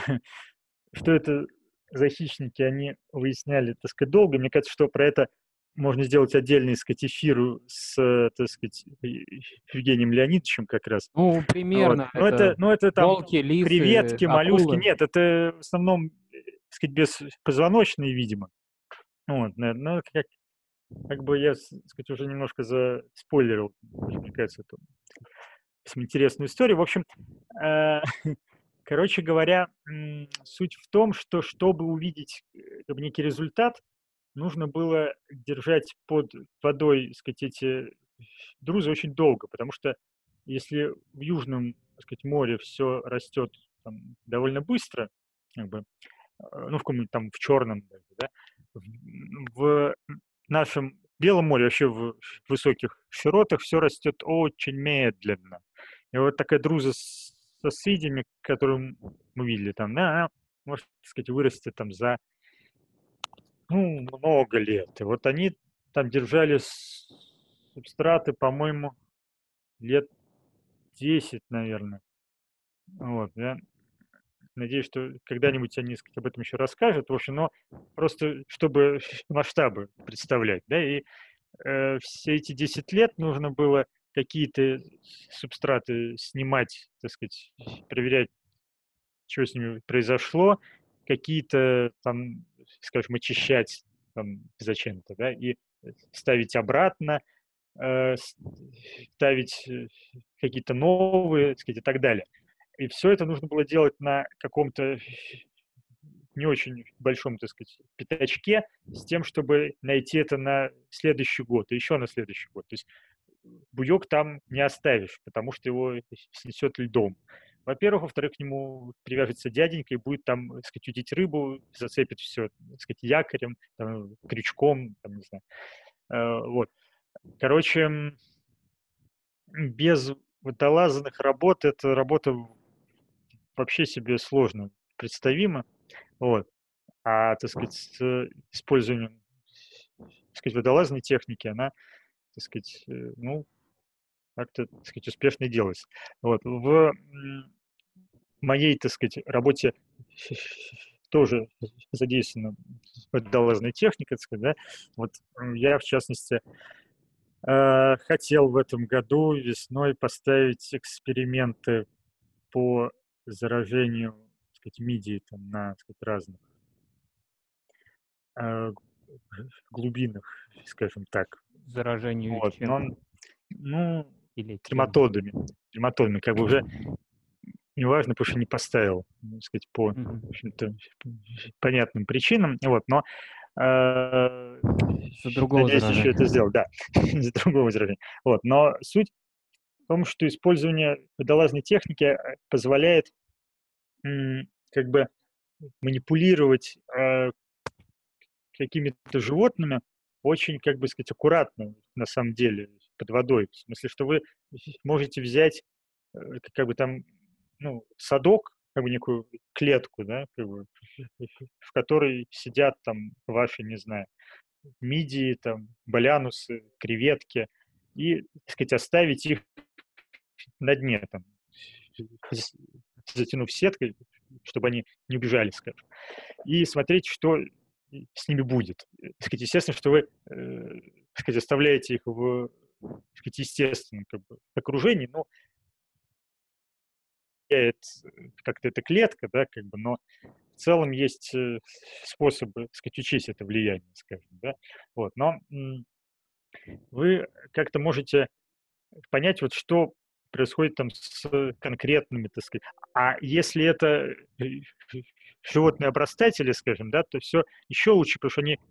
что это за хищники, они выясняли, так сказать, долго. Мне кажется, что про это можно сделать отдельный, так сказать, эфир с, так сказать, Евгением Леонидовичем как раз.
Ну,
Вот.
примерно.
Но это,
Это
ну, это там
волки, лисы,
креветки, моллюски.
акулы.
Нет, это в основном, так сказать, беспозвоночные, видимо. Вот, ну, как, как бы я, так сказать, уже немножко заспойлерил, мне кажется, эту интересную историю. В общем, э, короче говоря, суть в том, что чтобы увидеть как бы, некий результат, нужно было держать под водой, так сказать, эти друзы очень долго, потому что если в Южном, так сказать, море все растет там, довольно быстро, как бы, ну, в каком-нибудь там в Черном, да, в, в нашем Белом море, вообще в высоких широтах все растет очень медленно. И вот такая друза с, со свидями, которую мы видели там, да, она может, так сказать, вырасти там за ну, много лет. И вот они там держали субстраты, по-моему, лет десять, наверное. Вот, я надеюсь, что когда-нибудь они, сказать, об этом еще расскажут. В общем, но просто чтобы масштабы представлять, да, и э, все эти десять лет нужно было какие-то субстраты снимать, так сказать, проверять, что с ними произошло, какие-то там, скажем, очищать там, зачем-то, да, и ставить обратно, э, ставить какие-то новые, так сказать, и так далее. И все это нужно было делать на каком-то не очень большом, так сказать, пятачке, с тем, чтобы найти это на следующий год и еще на следующий год. То есть буек там не оставишь, потому что его снесет льдом. Во-первых, во-вторых, к нему привяжется дяденька и будет там, так сказать, удить рыбу, зацепит все, так сказать, якорем, там, крючком, там, не знаю. Вот. Короче, без водолазных работ эта работа вообще себе сложно представима. Вот. А, так сказать, с использованием, так сказать, водолазной техники, она, так сказать, ну, как-то, так сказать, успешно делается. Вот. В моей, так сказать, работе тоже задействована водолазная техника, так сказать, да. Вот я, в частности, хотел в этом году весной поставить эксперименты по заражению, так сказать, мидии там, на, так сказать, разных э, глубинах, скажем так.
Заражению
Вот.
чем?
Но, ну,
Или
трематодами. Трематодами, как бы уже неважно, потому что не поставил, так сказать, по
Мгм.
в общем-то, понятным причинам. Вот, но э,
За другого
надеюсь еще
заражения.
это сделать, да, из-за другого заражения. Вот, но суть в том, что использование водолазной техники позволяет м, как бы манипулировать э, какими-то животными очень, как бы сказать, аккуратно, на самом деле, под водой. В смысле, что вы можете взять э, как бы там, ну, садок, как бы некую клетку, да, как бы, в которой сидят там ваши, не знаю, мидии, там, балянусы, креветки, и, так сказать, оставить их на дне, там, затянув сеткой, чтобы они не убежали, скажем, и смотреть, что с ними будет. Так сказать, естественно, что вы, э, так сказать, оставляете их в, так сказать, естественном как бы, окружении, но как-то эта клетка, да, как бы, но в целом есть способы, так сказать, учесть это влияние, скажем, да, вот, но вы как-то можете понять, вот что происходит там с конкретными, так сказать. А если это животные обрастатели, скажем, да, то все еще лучше, потому что они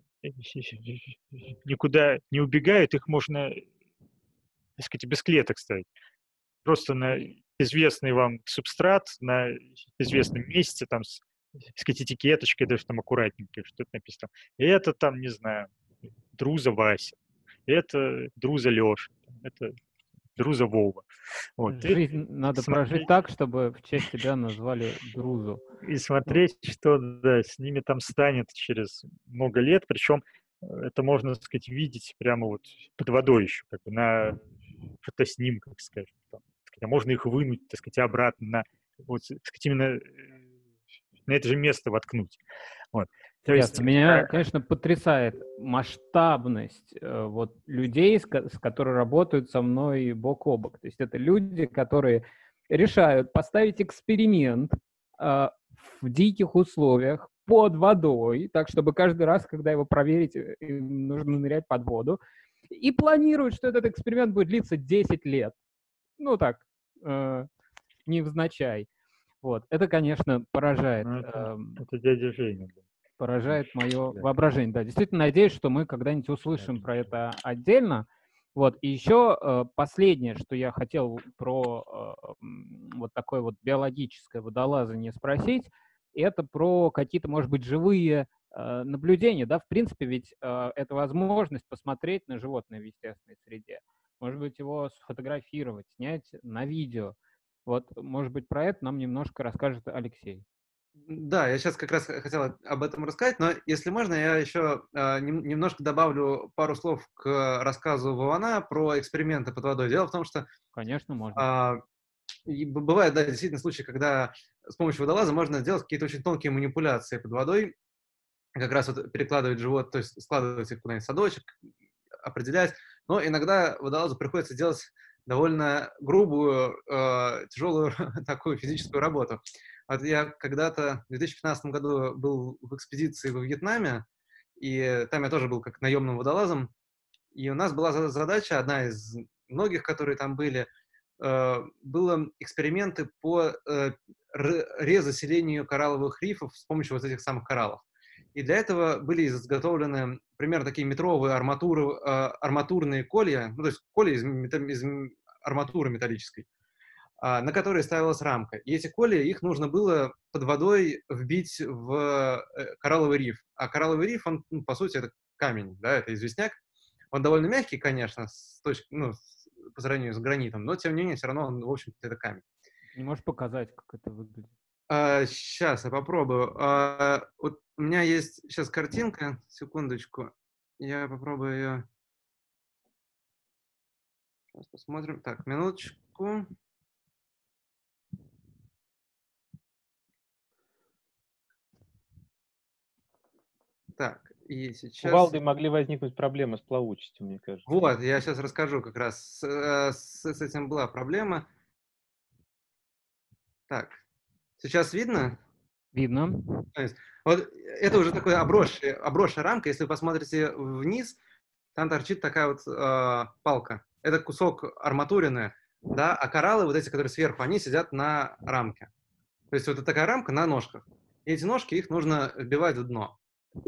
никуда не убегают, их можно, так сказать, без клеток ставить. Просто на известный вам субстрат, на известном месте, там, с, так сказать, этикеточкой даже там аккуратненько, что-то написано. И это там, не знаю, Друза Вася, это Друза Леша, это Друза Вова. Вот.
Жизнь
И
надо
смотреть,
прожить так, чтобы в честь тебя назвали Друзу.
и смотреть, что да, с ними там станет через много лет. Причем это можно, так сказать, видеть прямо вот под водой еще, как бы на фотоснимках, скажем. Там. А можно их вынуть, так сказать, обратно на, вот, так сказать, именно на это же место воткнуть. Вот. То есть,
Ясно. Меня,
э,
конечно, потрясает масштабность э, вот людей, с, ко- с которые работают со мной бок о бок. То есть это люди, которые решают поставить эксперимент э, в диких условиях под водой, так чтобы каждый раз, когда его проверить, э, им нужно нырять под воду, и планируют, что этот эксперимент будет длиться десять лет. Ну так, э, невзначай. Вот. Это, конечно, поражает.
ну, это,
эм,
это дядя Женя. Да.
поражает мое
Да.
воображение. Да, действительно надеюсь, что мы когда-нибудь услышим про это отдельно. Вот. И еще э, последнее, что я хотел про э, м, вот такое вот биологическое водолазание спросить, это про какие-то, может быть, живые э, наблюдения. Да, в принципе, ведь э, это возможность посмотреть на животное в естественной среде. Может быть, его сфотографировать, снять на видео. Вот, может быть, про это нам немножко расскажет Алексей.
Да, я сейчас как раз х- хотел об этом рассказать, но если можно, я еще э, нем- немножко добавлю пару слов к рассказу Вована про эксперименты под водой. Дело в том, что
Конечно, можно.
а, и б- бывают, да, действительно случаи, когда с помощью водолаза можно сделать какие-то очень тонкие манипуляции под водой, как раз вот перекладывать живот, то есть складывать их куда-нибудь в садочек, определять. Но иногда водолазу приходится делать довольно грубую, э, тяжелую такую физическую работу. Вот я когда-то в две тысячи пятнадцатом году был в экспедиции во Вьетнаме, и там я тоже был как наемным водолазом, и у нас была за- задача, одна из многих, которые там были, э, было эксперименты по э, р- резаселению коралловых рифов с помощью вот этих самых кораллов. И для этого были изготовлены примерно такие метровые арматуры, э, арматурные колья, ну, то есть колья из, мета- из м- арматуры металлической, а, на которые ставилась рамка. И эти колья, их нужно было под водой вбить в э, коралловый риф. А коралловый риф, он, ну, по сути, это камень, да, это известняк. Он довольно мягкий, конечно, с точки, ну, с- по сравнению с гранитом, но, тем не менее, все равно он, в общем-то, это камень.
Не можешь показать, как это выглядит?
сейчас я попробую. А, вот у меня есть сейчас картинка, секундочку. Я попробую ее. Сейчас посмотрим. Так, минуточку. Так, и
У
сейчас...
Валды могли возникнуть проблемы с плавучестью, мне кажется.
Вот, я сейчас расскажу как раз. С, э, с, с этим была проблема. Так, сейчас видно?
Видно.
То есть, вот это уже такая обросшая, обросшая рамка. Если вы посмотрите вниз, там торчит такая вот э, палка. Это кусок арматурины, да, а кораллы, вот эти, которые сверху, они сидят на рамке. То есть вот такая рамка на ножках. И эти ножки, их нужно вбивать в дно.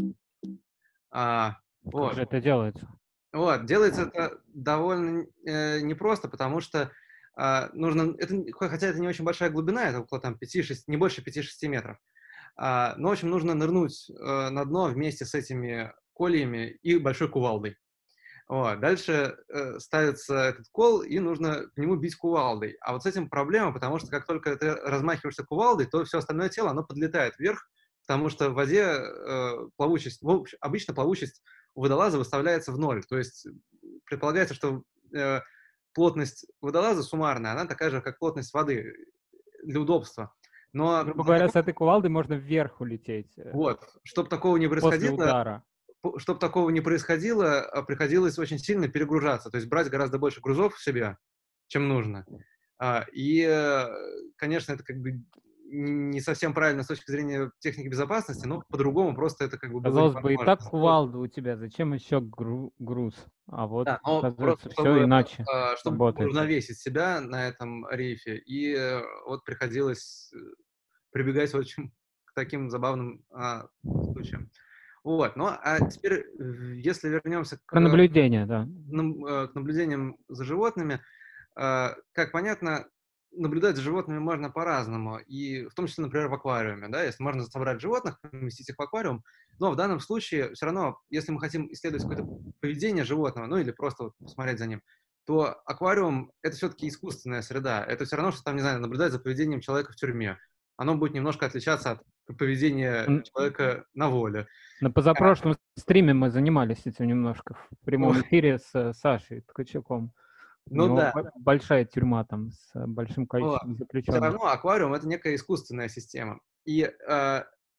А,
Как
вот.
же это делается?
Вот, делается это довольно э, непросто, потому что а, нужно, это, хотя это не очень большая глубина, это около там пяти-шести, не больше пяти-шести метров, а, но, в общем, нужно нырнуть э, на дно вместе с этими кольями и большой кувалдой. Вот. Дальше э, ставится этот кол, и нужно к нему бить кувалдой. А вот с этим проблема, потому что как только ты размахиваешься кувалдой, то все остальное тело, оно подлетает вверх, потому что в воде э, плавучесть, в общем, обычно плавучесть у водолаза выставляется в ноль. То есть предполагается, что э, плотность водолаза суммарная, она такая же, как плотность воды для удобства. Но
Грубо
для
говоря,
того,
с этой кувалдой можно вверх улететь э,
вот, чтобы такого не
после
происходило,
удара.
чтобы такого не происходило, а, приходилось очень сильно перегружаться, то есть брать гораздо больше грузов в себя, чем нужно. А, И, э, конечно, это как бы не совсем правильно с точки зрения техники безопасности, но по-другому просто это как бы было
Казалось бы, и
невозможно.
так кувалда у тебя, зачем еще гру- груз? А вот,
Да, но
оказывается,
просто
все
чтобы,
иначе
а, чтобы
работает.
уравновесить себя на этом рейфе, и э, вот приходилось э, прибегать, в общем, к таким забавным а, случаям. Вот, ну а теперь, в- если вернемся
Про
к,
наблюдение, да.
нам- э, к наблюдениям за животными, а, как понятно, наблюдать за животными можно по-разному, и в том числе, например, в аквариуме, да, если можно собрать животных, поместить их в аквариум, но в данном случае все равно, если мы хотим исследовать какое-то поведение животного, ну или просто вот посмотреть за ним, то аквариум — это все-таки искусственная среда, это все равно, что там, не знаю, наблюдать за поведением человека в тюрьме. Оно будет немножко отличаться от поведения
Н-
человека на воле.
На позапрошлом стриме мы занимались этим немножко в прямом
Вот.
эфире с э, Сашей Ткачуком. У
Ну
него
да,
б- большая тюрьма там с э, большим
вот.
количеством
Все
заключенных.
равно аквариум — это некая искусственная система. И э,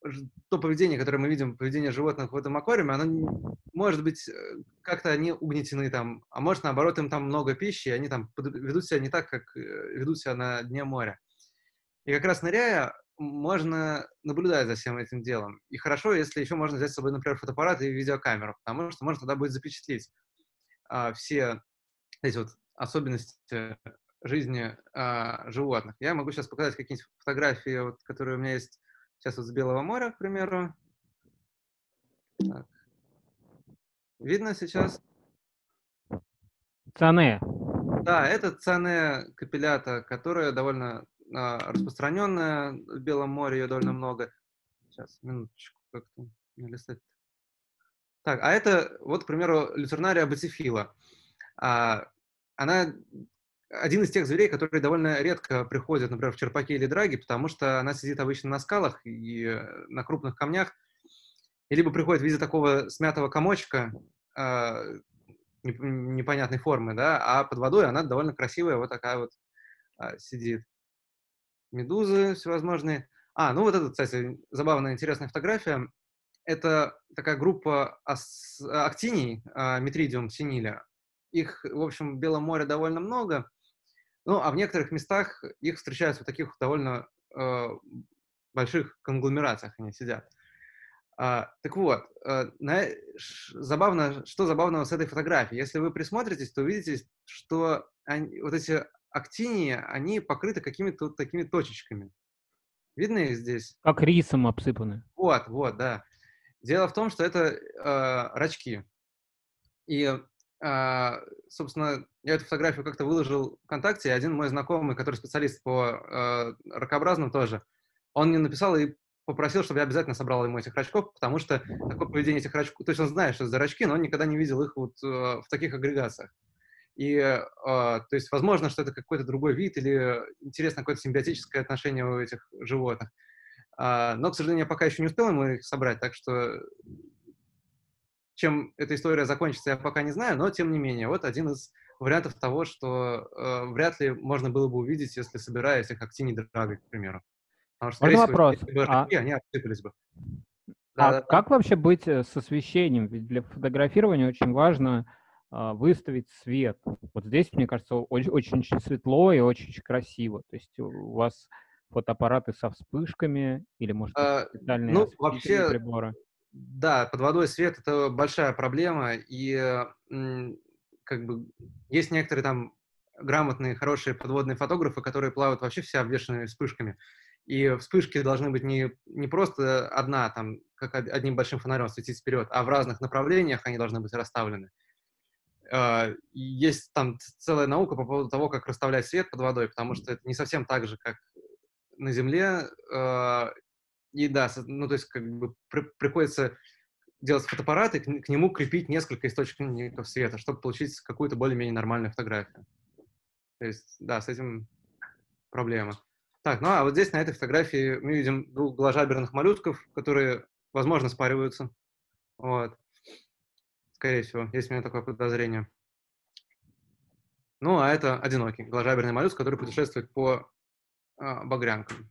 то поведение, которое мы видим, поведение животных в этом аквариуме, оно может быть как-то они угнетены там, а может, наоборот, им там много пищи, и они там ведут себя не так, как ведут себя на дне моря. И как раз ныряя, можно наблюдать за всем этим делом. И хорошо, если еще можно взять с собой, например, фотоаппарат и видеокамеру, потому что можно тогда будет запечатлеть а, все эти вот особенности жизни а, животных. Я могу сейчас показать какие-нибудь фотографии, вот, которые у меня есть сейчас вот с Белого моря, к примеру. Так. Видно сейчас?
Цане.
Да, это Цане капеллята, которая довольно а, распространенная в Белом море, ее довольно много. Сейчас, минуточку, как-то не листать. Так, а это, вот, к примеру, люцернария батифила. А, она один из тех зверей, которые довольно редко приходят, например, в черпаки или драги, потому что она сидит обычно на скалах и на крупных камнях, и либо приходит в виде такого смятого комочка а, непонятной формы, да, а под водой она довольно красивая, вот такая вот а, сидит. Медузы всевозможные. А, ну вот это, кстати, забавная, интересная фотография. Это такая группа ас- актиний, а, Метридиум синиля. Их, в общем, в Белом море довольно много. Ну, а в некоторых местах их встречаются в таких довольно э, больших конгломерациях они сидят. А, так вот, э, на, ш, забавно, что забавного с этой фотографией? Если вы присмотритесь, то увидите, что они, вот эти актинии, они покрыты какими-то вот такими точечками. Видно их здесь?
Как рисом обсыпаны.
Вот, вот, да. Дело в том, что это э, рачки. И, э, собственно, я эту фотографию как-то выложил ВКонтакте, и один мой знакомый, который специалист по э, ракообразным тоже, он мне написал и попросил, чтобы я обязательно собрал ему этих рачков, потому что такое поведение этих рачков, то есть он знает, что это за рачки, но он никогда не видел их вот э, в таких агрегациях. И, э, то есть, возможно, что это какой-то другой вид или интересно какое-то симбиотическое отношение у этих животных. А, но, к сожалению, я пока еще не успел ему их собрать, так что чем эта история закончится, я пока не знаю, но, тем не менее, вот один из вариантов того, что э, вряд ли можно было бы увидеть, если собирая этих актиний драгой, к примеру. Потому что, скорее
Можно
всего,
вопрос?
если бы
А,
рачки, они обсыпались бы.
а
Да-да-да.
как вообще быть э, с освещением? Ведь для фотографирования очень важно а, выставить свет. Вот здесь, мне кажется, очень, очень светло и очень красиво. То есть у вас фотоаппараты со вспышками или, может быть,
А,
специальные
ну,
осветительные
вообще,
приборы?
да, под водой свет — это большая проблема, и м, как бы есть некоторые там грамотные, хорошие подводные фотографы, которые плавают вообще все обвешанные вспышками. И вспышки должны быть не, не просто одна, там, как од- одним большим фонарем светить вперед, а в разных направлениях они должны быть расставлены. А, и есть там ц- целая наука по поводу того, как расставлять свет под водой, потому что это не совсем так же, как на Земле. А, И да, со- ну то есть как бы при- приходится делать фотоаппарат и к, н- к нему крепить несколько источников света, чтобы получить какую-то более-менее нормальную фотографию. То есть, да, с этим проблема. Так, ну а вот здесь на этой фотографии мы видим двух голожаберных моллюсков, которые, возможно, спариваются. Вот. Скорее всего, есть у меня такое подозрение. Ну, а это одинокий голожаберный моллюск, который путешествует по а, багрянкам.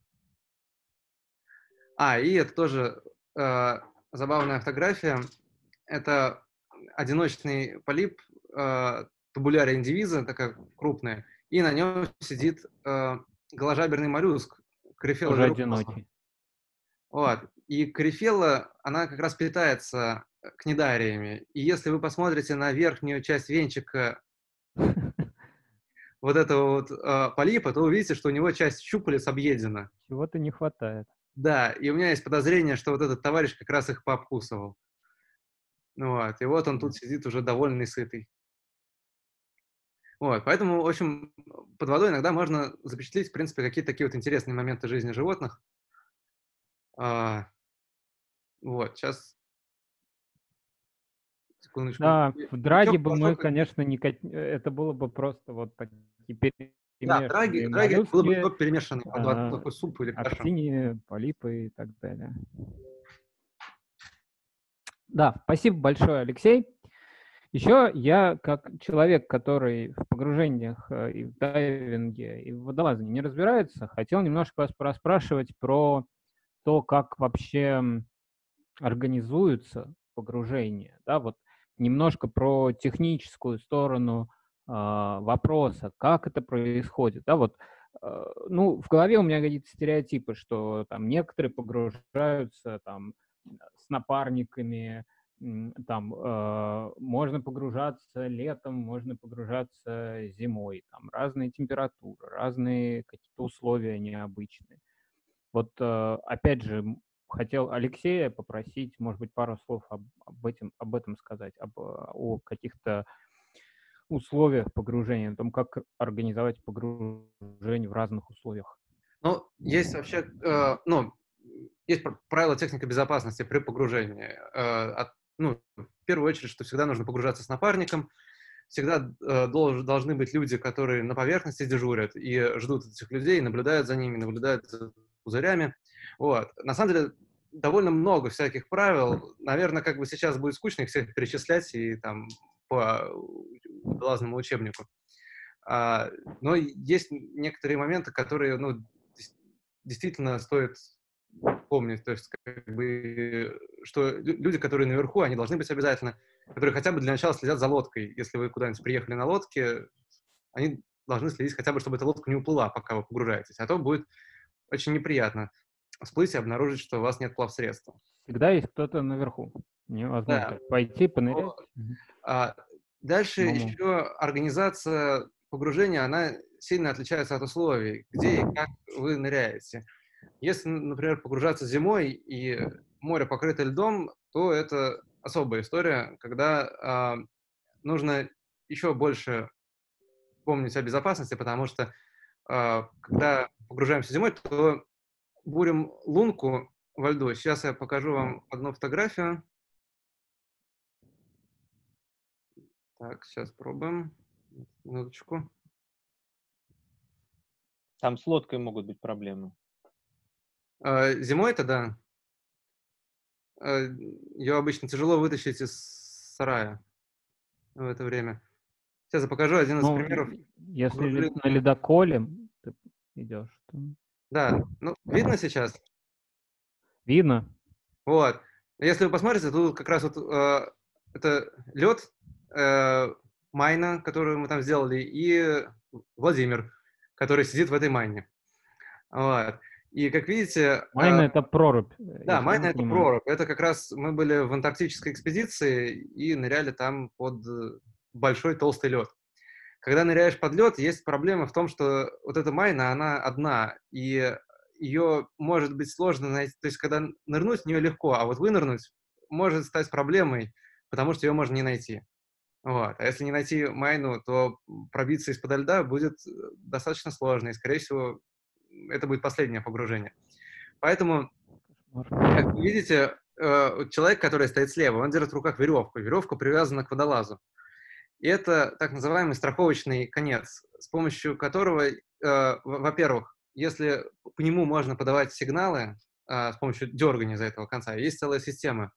А, и это тоже э, забавная фотография. Это одиночный полип, э, тубулярия индивиза, такая крупная, и на нем сидит э, голожаберный моллюск, Корифелла
Тоже
верруцоса.
одинокий.
Вот. И корифелла, она как раз питается книдариями. И если вы посмотрите на верхнюю часть венчика вот этого вот э, полипа, то увидите, что у него часть щупалец объедена.
Чего-то не хватает.
Да, и у меня есть подозрение, что вот этот товарищ как раз их пообкусывал. Ну вот, и вот он тут сидит уже довольный, сытый. Вот, поэтому, в общем, под водой иногда можно запечатлеть, в принципе, какие-то такие вот интересные моменты жизни животных. А, вот, сейчас, секундочку.
Да, в
Еще
драге бы
хорошо,
мы,
как-
конечно, не кат- это было бы просто вот такие
да, драги,
перемешанные
драги это было бы
моллюски,
топ перемешанный под водой,
а,
такой суп или каша.
актинии, полипы и так далее. Да, спасибо большое, Алексей. Еще я, как человек, который в погружениях э, и в дайвинге, и в водолазании не разбирается, хотел немножко вас поспрашивать про то, как вообще организуются погружения, да, вот немножко про техническую сторону э, вопроса, как это происходит, да, вот, э, ну, в голове у меня какие-то стереотипы, что там некоторые погружаются там с напарниками, там э, можно погружаться летом, можно погружаться зимой, там разные температуры, разные какие-то условия необычные. Вот э, опять же, хотел Алексея попросить, может быть, пару слов об, об, этом, об этом сказать, об, о каких-то условиях погружения, о том, как организовать погружение в разных условиях.
Ну, есть вообще, э, ну, есть правила техники безопасности при погружении. Э, от, ну, в первую очередь, что всегда нужно погружаться с напарником, всегда э, долж, должны быть люди, которые на поверхности дежурят и ждут этих людей, наблюдают за ними, наблюдают за пузырями. Вот. На самом деле, довольно много всяких правил. Наверное, как бы сейчас будет скучно их всех перечислять и там по водолазному учебнику. А, но есть некоторые моменты, которые, ну, действительно стоит помнить, то есть, как бы, что люди, которые наверху, они должны быть обязательно, которые хотя бы для начала следят за лодкой. Если вы куда-нибудь приехали на лодке, они должны следить хотя бы, чтобы эта лодка не уплыла, пока вы погружаетесь. А то будет очень неприятно всплыть и обнаружить, что у вас нет плавсредства.
Всегда есть кто-то наверху. Невозможно
Да.
пойти, понырять.
А дальше
Маму.
еще организация погружения, она сильно отличается от условий, где и как вы ныряете. Если, например, погружаться зимой и море покрыто льдом, то это особая история, когда э, нужно еще больше помнить о безопасности, потому что э, когда погружаемся зимой, то бурим лунку во льду. Сейчас я покажу вам одну фотографию. Так, сейчас пробуем. Минуточку.
Там с лодкой могут быть проблемы.
Э, зимой-то, да. Э, ее обычно тяжело вытащить из сарая в это время. Сейчас я покажу один из
Ну,
примеров.
если
погружения.
на ледоколе ты идешь, то
Да, ну, видно сейчас?
видно.
Вот. Если вы посмотрите, тут как раз вот э, это лед э, майна, которую мы там сделали, и Владимир, который сидит в этой майне. Вот. И как видите...
Майна
э,
это прорубь.
Да,
я
майна — это
понимаю.
прорубь. Это как раз мы были в антарктической экспедиции и ныряли там под большой толстый лед. Когда ныряешь под лед, есть проблема в том, что вот эта майна, она одна, и ее может быть сложно найти. То есть, когда нырнуть в нее легко, а вот вынырнуть может стать проблемой, потому что ее можно не найти. Вот. А если не найти майну, то пробиться из-под льда будет достаточно сложно, и, скорее всего, это будет последнее погружение. Поэтому, как вы видите, человек, который стоит слева, он держит в руках веревку. Веревка привязана к водолазу. И это так называемый страховочный конец, с помощью которого, э, во-первых, если по нему можно подавать сигналы э, с помощью дергания за этого конца, есть целая система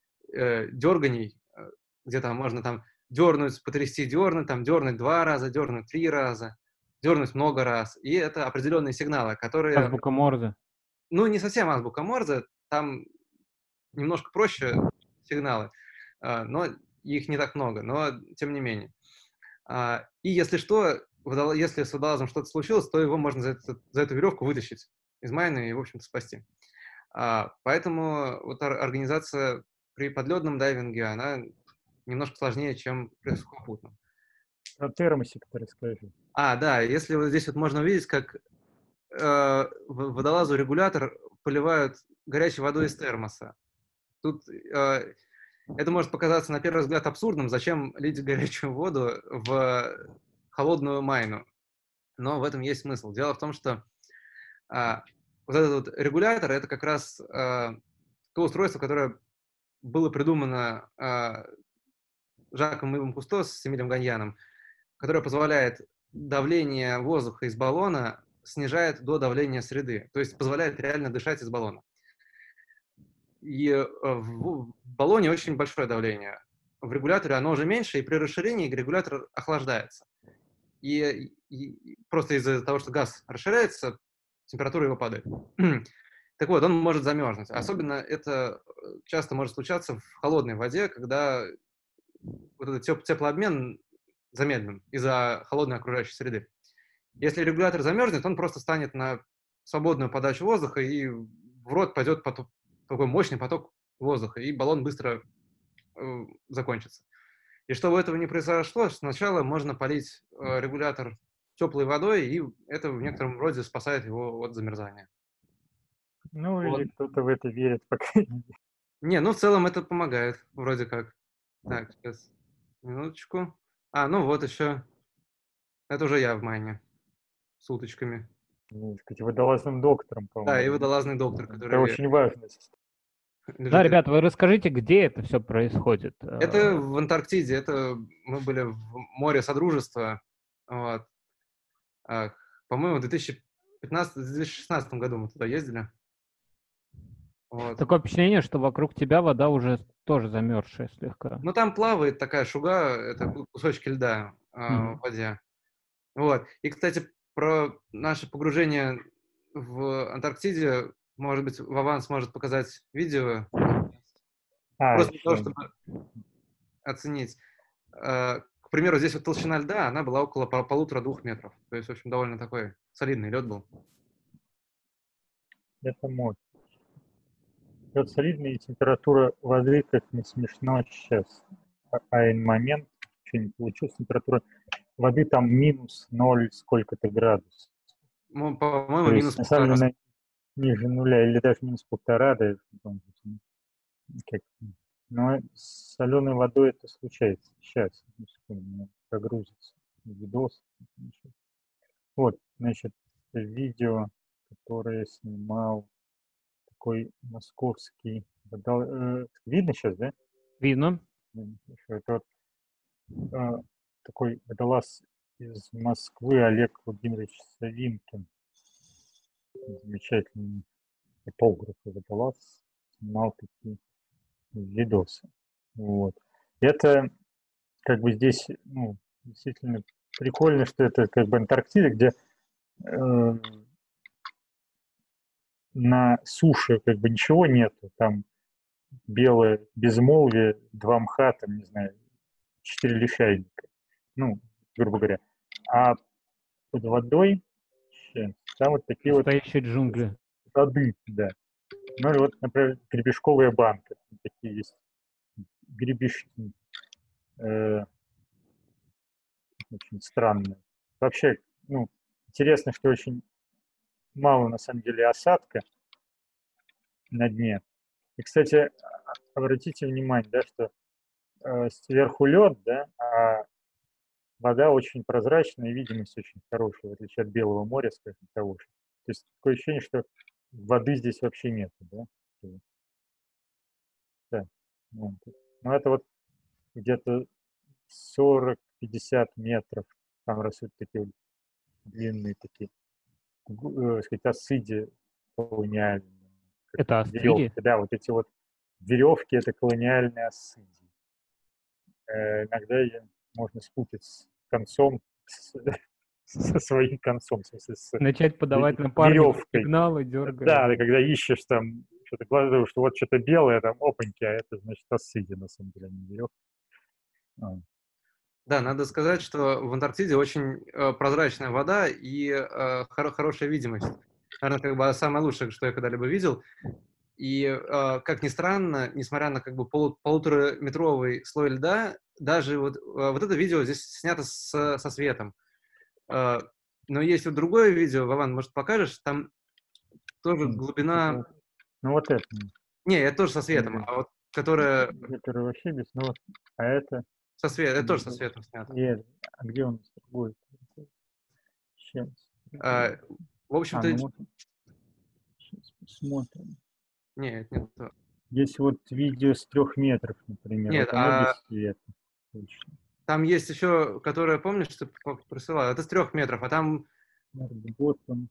э, дерганий, э, где там можно там дернуть, потрясти, дернуть, там дернуть два раза, дернуть три раза, дернуть много раз. И это определенные сигналы, которые...
Азбука Морзе.
Ну, не совсем азбука Морзе, там немножко проще сигналы, э, но их не так много, но тем не менее. А, и если что, водол... если с водолазом что-то случилось, то его можно за, это, за эту веревку вытащить из майны и, в общем-то, спасти. А, поэтому вот организация при подледном дайвинге, она немножко сложнее, чем при сухопутном.
Про термосик расскажи.
А, да, если вот здесь вот можно увидеть, как э, водолазу регулятор поливают горячей водой из термоса. Тут э, это может показаться на первый взгляд абсурдным, зачем лить горячую воду в холодную майну. Но в этом есть смысл. Дело в том, что а, вот этот вот регулятор — это как раз а, то устройство, которое было придумано а, Жаком Ивом Кусто с Эмилем Ганьяном, которое позволяет давление воздуха из баллона снижает до давления среды, то есть позволяет реально дышать из баллона. И в баллоне очень большое давление. В регуляторе оно уже меньше, и при расширении регулятор охлаждается. И, и просто из-за того, что газ расширяется, температура его падает. Так вот, он может замерзнуть. Особенно это часто может случаться в холодной воде, когда вот этот теп- теплообмен замедлен из-за холодной окружающей среды. Если регулятор замерзнет, он просто станет на свободную подачу воздуха, и в рот пойдет поток, такой мощный поток воздуха, и баллон быстро э, закончится. И чтобы этого не произошло, сначала можно полить э, регулятор теплой водой, и это в некотором роде спасает его от замерзания.
Ну,
Вот.
или кто-то в это верит, по крайней мере.
Не, ну в целом это помогает, вроде как. Так, сейчас, минуточку. А, ну вот еще. Это уже я в майне с уточками.
Ну, так сказать, водолазным доктором,
Да, и
по-моему.
водолазный доктор,
Это
который
очень важно.
Да,
лежит.
ребята, вы расскажите, где это все происходит?
Это в Антарктиде. Это мы были в море Содружества. Вот. А, по-моему, в две тысячи пятнадцатом - две тысячи шестнадцатом году мы туда ездили. Вот.
Такое впечатление, что вокруг тебя вода уже тоже замерзшая слегка.
Ну, там плавает такая шуга, это кусочки льда а,
Мгм.
в воде. Вот. И, кстати, про наше погружение в Антарктиде, может быть, Вован сможет показать видео.
А,
Просто для того,
еще.
чтобы оценить. Э, К примеру, здесь вот толщина льда, она была около пол- полутора-двух метров. То есть, в общем, довольно такой солидный лед был.
Это мощь. Вот солидная и температура воды, как не смешно сейчас. А один момент, еще не получилось, температура воды там минус ноль сколько-то градусов.
Ну, по-моему,
То
минус
есть, на самом
полтора.
деле, на- ниже нуля, или даже минус полтора, да, там, как, но с соленой водой это случается. Сейчас, одну секунду, у меня прогрузится видос. Вот, значит, видео, которое я снимал, такой московский, водол- э, видно сейчас, да?
Видно?
Да, хорошо. Это вот, э, такой водолаз из Москвы Олег Владимирович Савинкин, замечательный фотограф и водолаз, снимал такие видосы. Вот. Это как бы здесь, ну, действительно прикольно, что это как бы Антарктида, где э, на суше как бы ничего нету, там белое безмолвие, два мха, там, не знаю, четыре лишайника, ну, грубо говоря. А под водой щас, там вот такие вот
Настоящие джунгли.
сады, да. Ну, или вот, например, гребешковая банка, такие есть гребешки, э, очень странные. Вообще, ну, интересно, что очень мало, на самом деле, осадка на дне. И, кстати, обратите внимание, да, что э, сверху лед, да, а вода очень прозрачная, видимость очень хорошая, в отличие от Белого моря, скажем, того же. То есть такое ощущение, что воды здесь вообще нет, да. Да. Вот. Ну, это вот где-то сорок-пятьдесят метров, там растут такие вот длинные такие, э, сказать, осыди колониальные.
Это
Веревки,
асциди?
да, вот эти вот веревки — это колониальные осыди. Э, иногда ее можно спутать с концом, с, со своим концом, в смысле, с
Начать подавать напарнику
веревкой.
сигналы, дергая.
Да, когда ищешь там, что-то глазу, что вот что-то белое, там, опаньки, а это, значит, осыди, на самом деле, а не веревка. А.
Да, надо сказать, что в Антарктиде очень э, прозрачная вода и э, хоро- хорошая видимость. Наверное, как бы самое лучшее, что я когда-либо видел. И, э, как ни странно, несмотря на как бы полу- полутораметровый слой льда, даже вот, э, вот это видео здесь снято с- со светом. Э, но есть вот другое видео, Вован, может, покажешь? Там тоже
М,
глубина...
Ну, вот это.
Не, это тоже со светом,
Или
а вот которая
это вообще без, ну, вот, а это,
со светом, это тоже со светом снято.
и это. А где он будет? Сейчас.
А, в
А,
общем-то,
ну вот. Сейчас посмотрим.
нет, нет, то-
Есть вот видео с трех метров, например.
нет,
Вот оно
а
без света. Точно.
там есть еще, которая, помнишь, ты п- присылал, это с трех метров, а там...
Вот он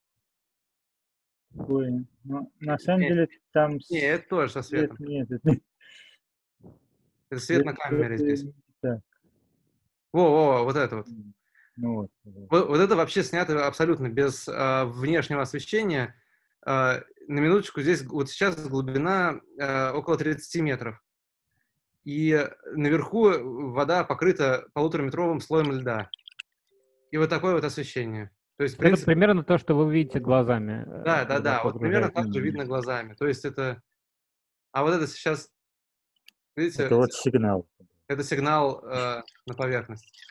такой. Но на самом
Не,
деле там
не, это тоже со
свет
светом.
нет. Это,
Это свет на
это
камере здесь.
не так.
Во-во, вот это вот.
Ну вот. вот.
Вот, вот это вообще снято абсолютно без а, внешнего освещения. на минуточку, здесь вот сейчас глубина около тридцати метров. И наверху вода покрыта полутораметровым слоем льда. И вот такое вот освещение. То есть, в принципе,
это примерно то, что вы видите глазами.
Да, да, да. Вот примерно так же
мимо.
видно глазами. То есть это... А вот это сейчас, видите,
Это вот сигнал.
это сигнал э, на поверхность.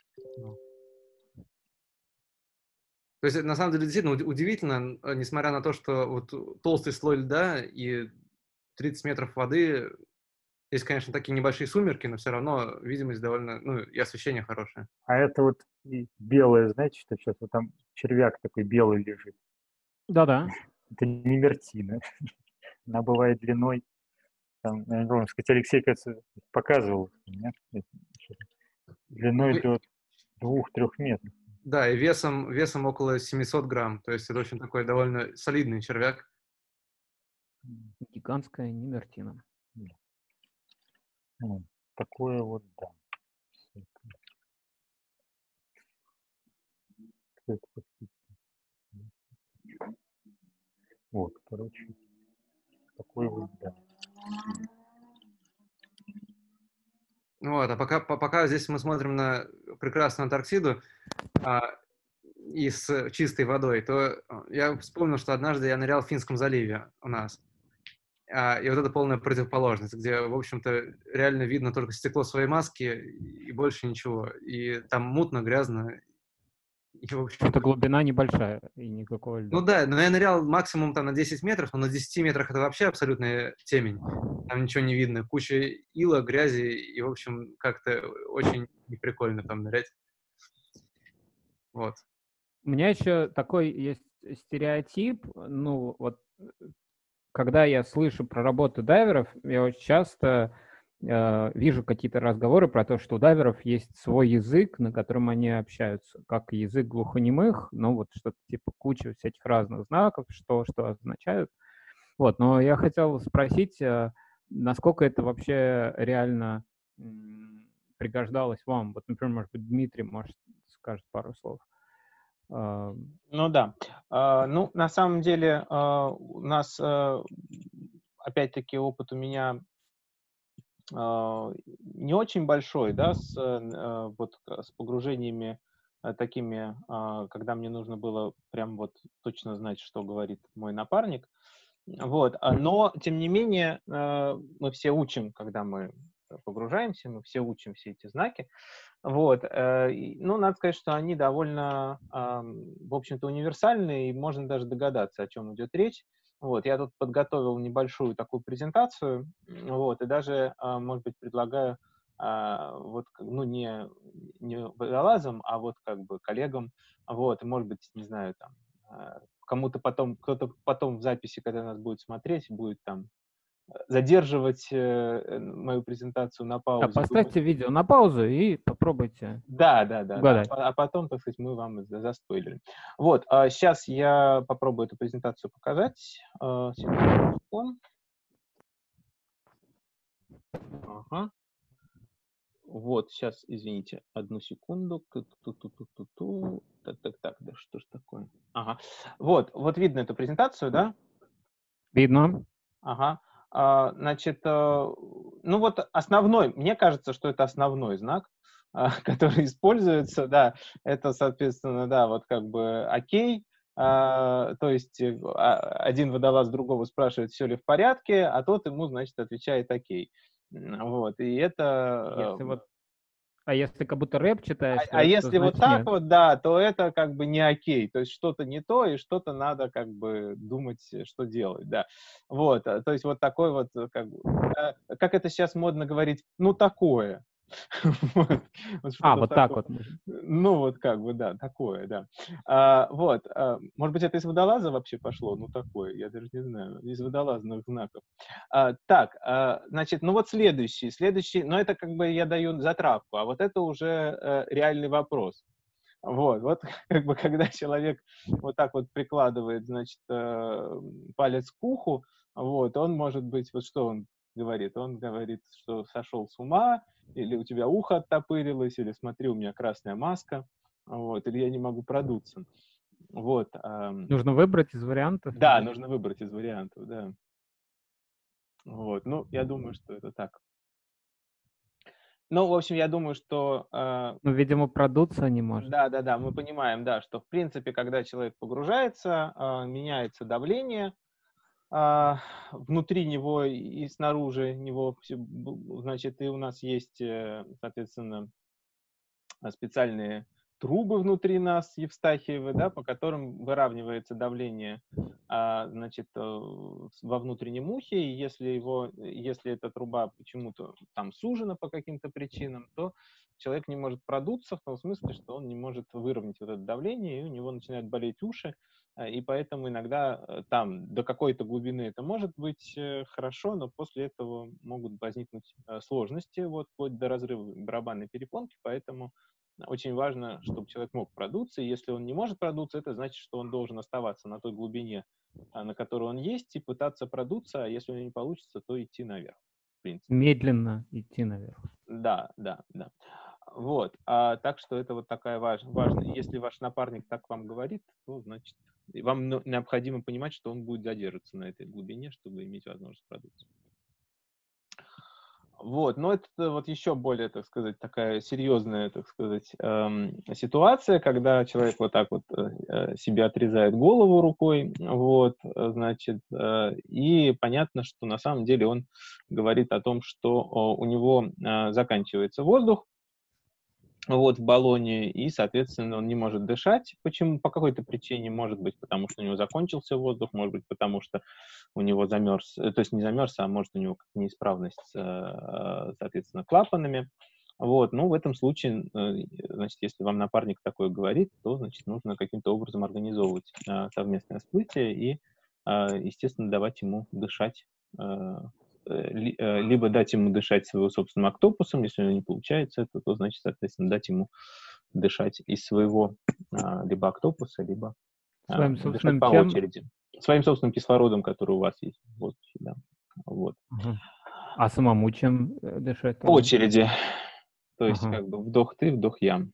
То есть, на самом деле, действительно удивительно, несмотря на то, что вот толстый слой льда и тридцать метров воды, есть, конечно, такие небольшие сумерки, но все равно видимость довольно, ну, и освещение хорошее.
А это вот белое, знаете, что сейчас вот там червяк такой белый лежит?
Да-да.
Это не мертина. Она бывает длиной, там, я не помню, сказать, Алексей, кажется, показывал, нет? Длиной до двух-трех метров.
Да, и весом, весом около семисот грамм. То есть это очень такой довольно солидный червяк.
Гигантская немертина.
Ну, такое вот, да. Вот, короче, такой вот, да.
Вот, а пока, по- пока здесь мы смотрим на прекрасную Антарктиду а, и с чистой водой, то я вспомнил, что однажды я нырял в Финском заливе у нас. А, и вот это полная противоположность, где, в общем-то, реально видно только стекло своей маски и больше ничего. И там мутно, грязно. И, в общем,
Это глубина небольшая и никакого льда.
ну да, но я нырял максимум там на десять метров, но на десяти метрах это вообще абсолютная темень. Там ничего не видно. Куча ила, грязи, и, в общем, как-то очень неприкольно там нырять. Вот.
У меня еще такой есть стереотип, ну вот, когда я слышу про работу дайверов, я очень часто э, вижу какие-то разговоры про то, что у дайверов есть свой язык, на котором они общаются, как язык глухонемых, ну вот что-то типа куча всяких разных знаков, что, что означают. Вот, но я хотел спросить, э, насколько это вообще реально м, пригождалось вам? Вот, например, может быть, Дмитрий, может, скажет пару слов. А,
Ну да. А, Ну, на самом деле, а, у нас, а, опять-таки, опыт у меня а, не очень большой, да, с, э, вот, к- с погружениями э, такими, а, когда мне нужно было прям вот точно знать, что говорит мой напарник. Вот, а, но, тем не менее, э, мы все учим, когда мы погружаемся, мы все учим все эти знаки. Вот, э, и, ну, надо сказать, что они довольно, ам, в общем-то, универсальные, и можно даже догадаться, о чем идет речь. Вот, я тут подготовил небольшую такую презентацию, м, вот, и даже, а, может быть, предлагаю, а, вот, как- ну, не, не водолазам, а вот как бы коллегам, вот, и, может быть, не знаю, там, а, кому-то потом, кто-то потом в записи, когда нас будет смотреть, будет там задерживать э, э, мою презентацию на
а
паузе.
поставьте видео на паузу и попробуйте
Да, да, да, да.
угадать.
А а потом, так сказать, мы вам за- заспойлерим. Вот, а сейчас я попробую эту презентацию показать. А, секундочку. Ага. Вот, сейчас, извините, одну секунду. Ту-ту-ту-ту-ту. Так, так, так, да что ж такое? Ага. Вот, вот видно эту презентацию, да?
Видно?
Ага. А, значит, э, ну вот основной, мне кажется, что это основной знак, а, который используется, да, это, соответственно, да, вот как бы окей, а, то есть э, а, один водолаз другого спрашивает, все ли в порядке, а тот ему, значит, отвечает окей. М, Вот, и это...
Если
э,
вот, а если как будто рэп
а,
читаешь, то
а
это
если вот
значит
так
нет.
вот, да, то это как бы не окей, то есть что-то не то, и что-то надо как бы думать, э, что делать, да. Вот, а, то есть вот такой вот, э, как бы, э, как это сейчас модно говорить, ну такое. Вот, вот
А,
что-то
вот так
такое.
вот можно.
Ну вот как бы, да, такое, да. А, вот, а, может быть, это из водолаза вообще пошло? Ну такое, я даже не знаю, из водолазных знаков. А, так, а, значит, ну вот следующий, следующий, ну это как бы я даю затравку, а вот это уже э, реальный вопрос. Вот, вот как бы когда человек вот так вот прикладывает, значит, э, палец к уху, вот, он может быть, вот что он говорит? Он говорит, что сошел с ума, или у тебя ухо оттопырилось, или смотри, у меня красная маска, вот, или я не могу продуться. Вот. а,
Нужно выбрать из вариантов?
Да,
или-
нужно выбрать из вариантов, да. Вот. Ну, я думаю, что это так. Ну, в общем, я думаю, что а,
Ну, видимо, продуться не может.
да, да, да, мы понимаем, да, что в принципе, когда человек погружается, а, меняется давление а, внутри него и снаружи него, всё, б- значит, и у нас есть, э, соответственно, а, специальные трубы внутри нас, Евстахиевы, да, по которым выравнивается давление, а, значит, э, с- во внутреннем ухе, и если его, если эта труба почему-то там сужена по каким-то причинам, то человек не может продуться в том смысле, что он не может выровнять вот это давление, и у него начинают болеть уши, а, и поэтому иногда э, там до какой-то глубины это может быть э, хорошо, но после этого могут возникнуть э, сложности, вот, вплоть до разрыва барабанной перепонки, поэтому очень важно, чтобы человек мог продуться, и если он не может продуться, это значит, что он должен оставаться на той глубине, а, на которой он есть, и пытаться продуться, а если у него не получится, то идти наверх, в принципе.
Медленно идти наверх.
Да, да, да. Вот. А, так что это вот такая важ, важная. Если ваш напарник так вам говорит, то значит и вам но- необходимо понимать, что он будет задерживаться на этой глубине, чтобы иметь возможность продуться. Вот, но это вот еще более, так сказать, такая серьезная, так сказать, эм, ситуация, когда человек вот так вот э, э, себе отрезает голову рукой, вот, э, значит, э, и понятно, что на самом деле он говорит о том, что о, у него э, заканчивается воздух, вот, в баллоне, и, соответственно, он не может дышать. Почему? По какой-то причине, может быть, потому что у него закончился воздух, может быть, потому что у него замерз, э, то есть не замерз, а может, у него как-то неисправность, с, э, соответственно, клапанами. Вот, ну, в этом случае, э, значит, если вам напарник такое говорит, то, значит, нужно каким-то образом организовывать э, совместное всплытие и, э, естественно, давать ему дышать, э, э, ли- э, либо дать ему дышать своего собственным октопусом, если у него не получается это, то, значит, соответственно, дать ему дышать из своего а, либо октопуса, либо а,
Своим
дышать
собственным
по
чем?
очереди. Своим собственным кислородом, который у вас есть в воздухе, да. Вот.
Ага. А самому чем э, дышать
По
тогда?
очереди. То есть,
Ага.
как бы, вдох ты, вдох я.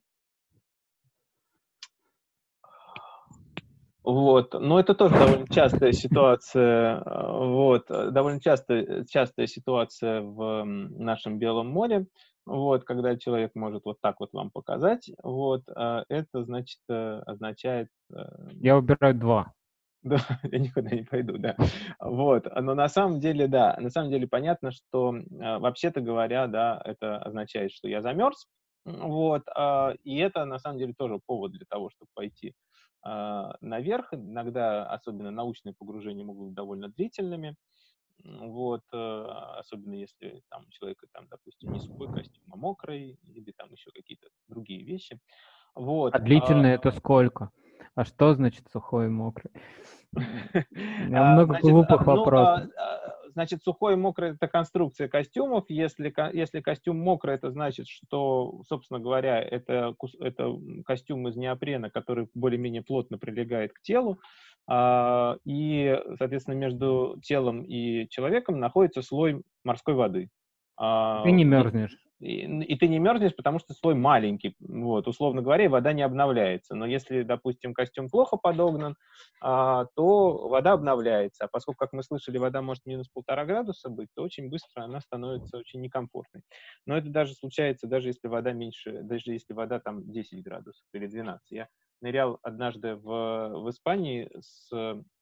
Вот, но это тоже довольно частая ситуация, э, вот, э, довольно частая, частая ситуация в м, нашем Белом море, вот, когда человек может вот так вот вам показать, вот, а это, значит, э, означает, э,
Я выбираю два.
да, я никуда не пойду, да. Вот, но на самом деле, да, на самом деле понятно, что, э, вообще-то говоря, да, это означает, что я замерз, м, вот, а, и это на самом деле тоже повод для того, чтобы пойти а, наверх. Иногда, особенно научные погружения, могут быть довольно длительными, м, вот, э, особенно если там у человека, там, допустим, не сухой костюм, а мокрый, или там еще какие-то другие вещи. Вот,
А
а,
длительное это сколько? А что значит сухой и мокрый? У меня
А,
много
Значит, а,
глупых
ну, а,
вопросов.
а, значит, сухой и мокрый — это конструкция костюмов. Если, ко- если костюм мокрый, это значит, что, собственно говоря, это, кус- это м, костюм из неопрена, который более-менее плотно прилегает к телу. А, И, соответственно, между телом и человеком находится слой морской воды.
Ты
А,
не
е-
мерзнешь.
И, и ты не мерзнешь, потому что слой маленький. Вот, условно говоря, и вода не обновляется. Но если, допустим, костюм плохо подогнан, а, то вода обновляется. А поскольку, как мы слышали, вода может минус полтора градуса быть, то очень быстро она становится очень некомфортной. Но это даже случается, даже если вода меньше, даже если вода там десять градусов или двенадцать. Я нырял однажды в, в Испании с,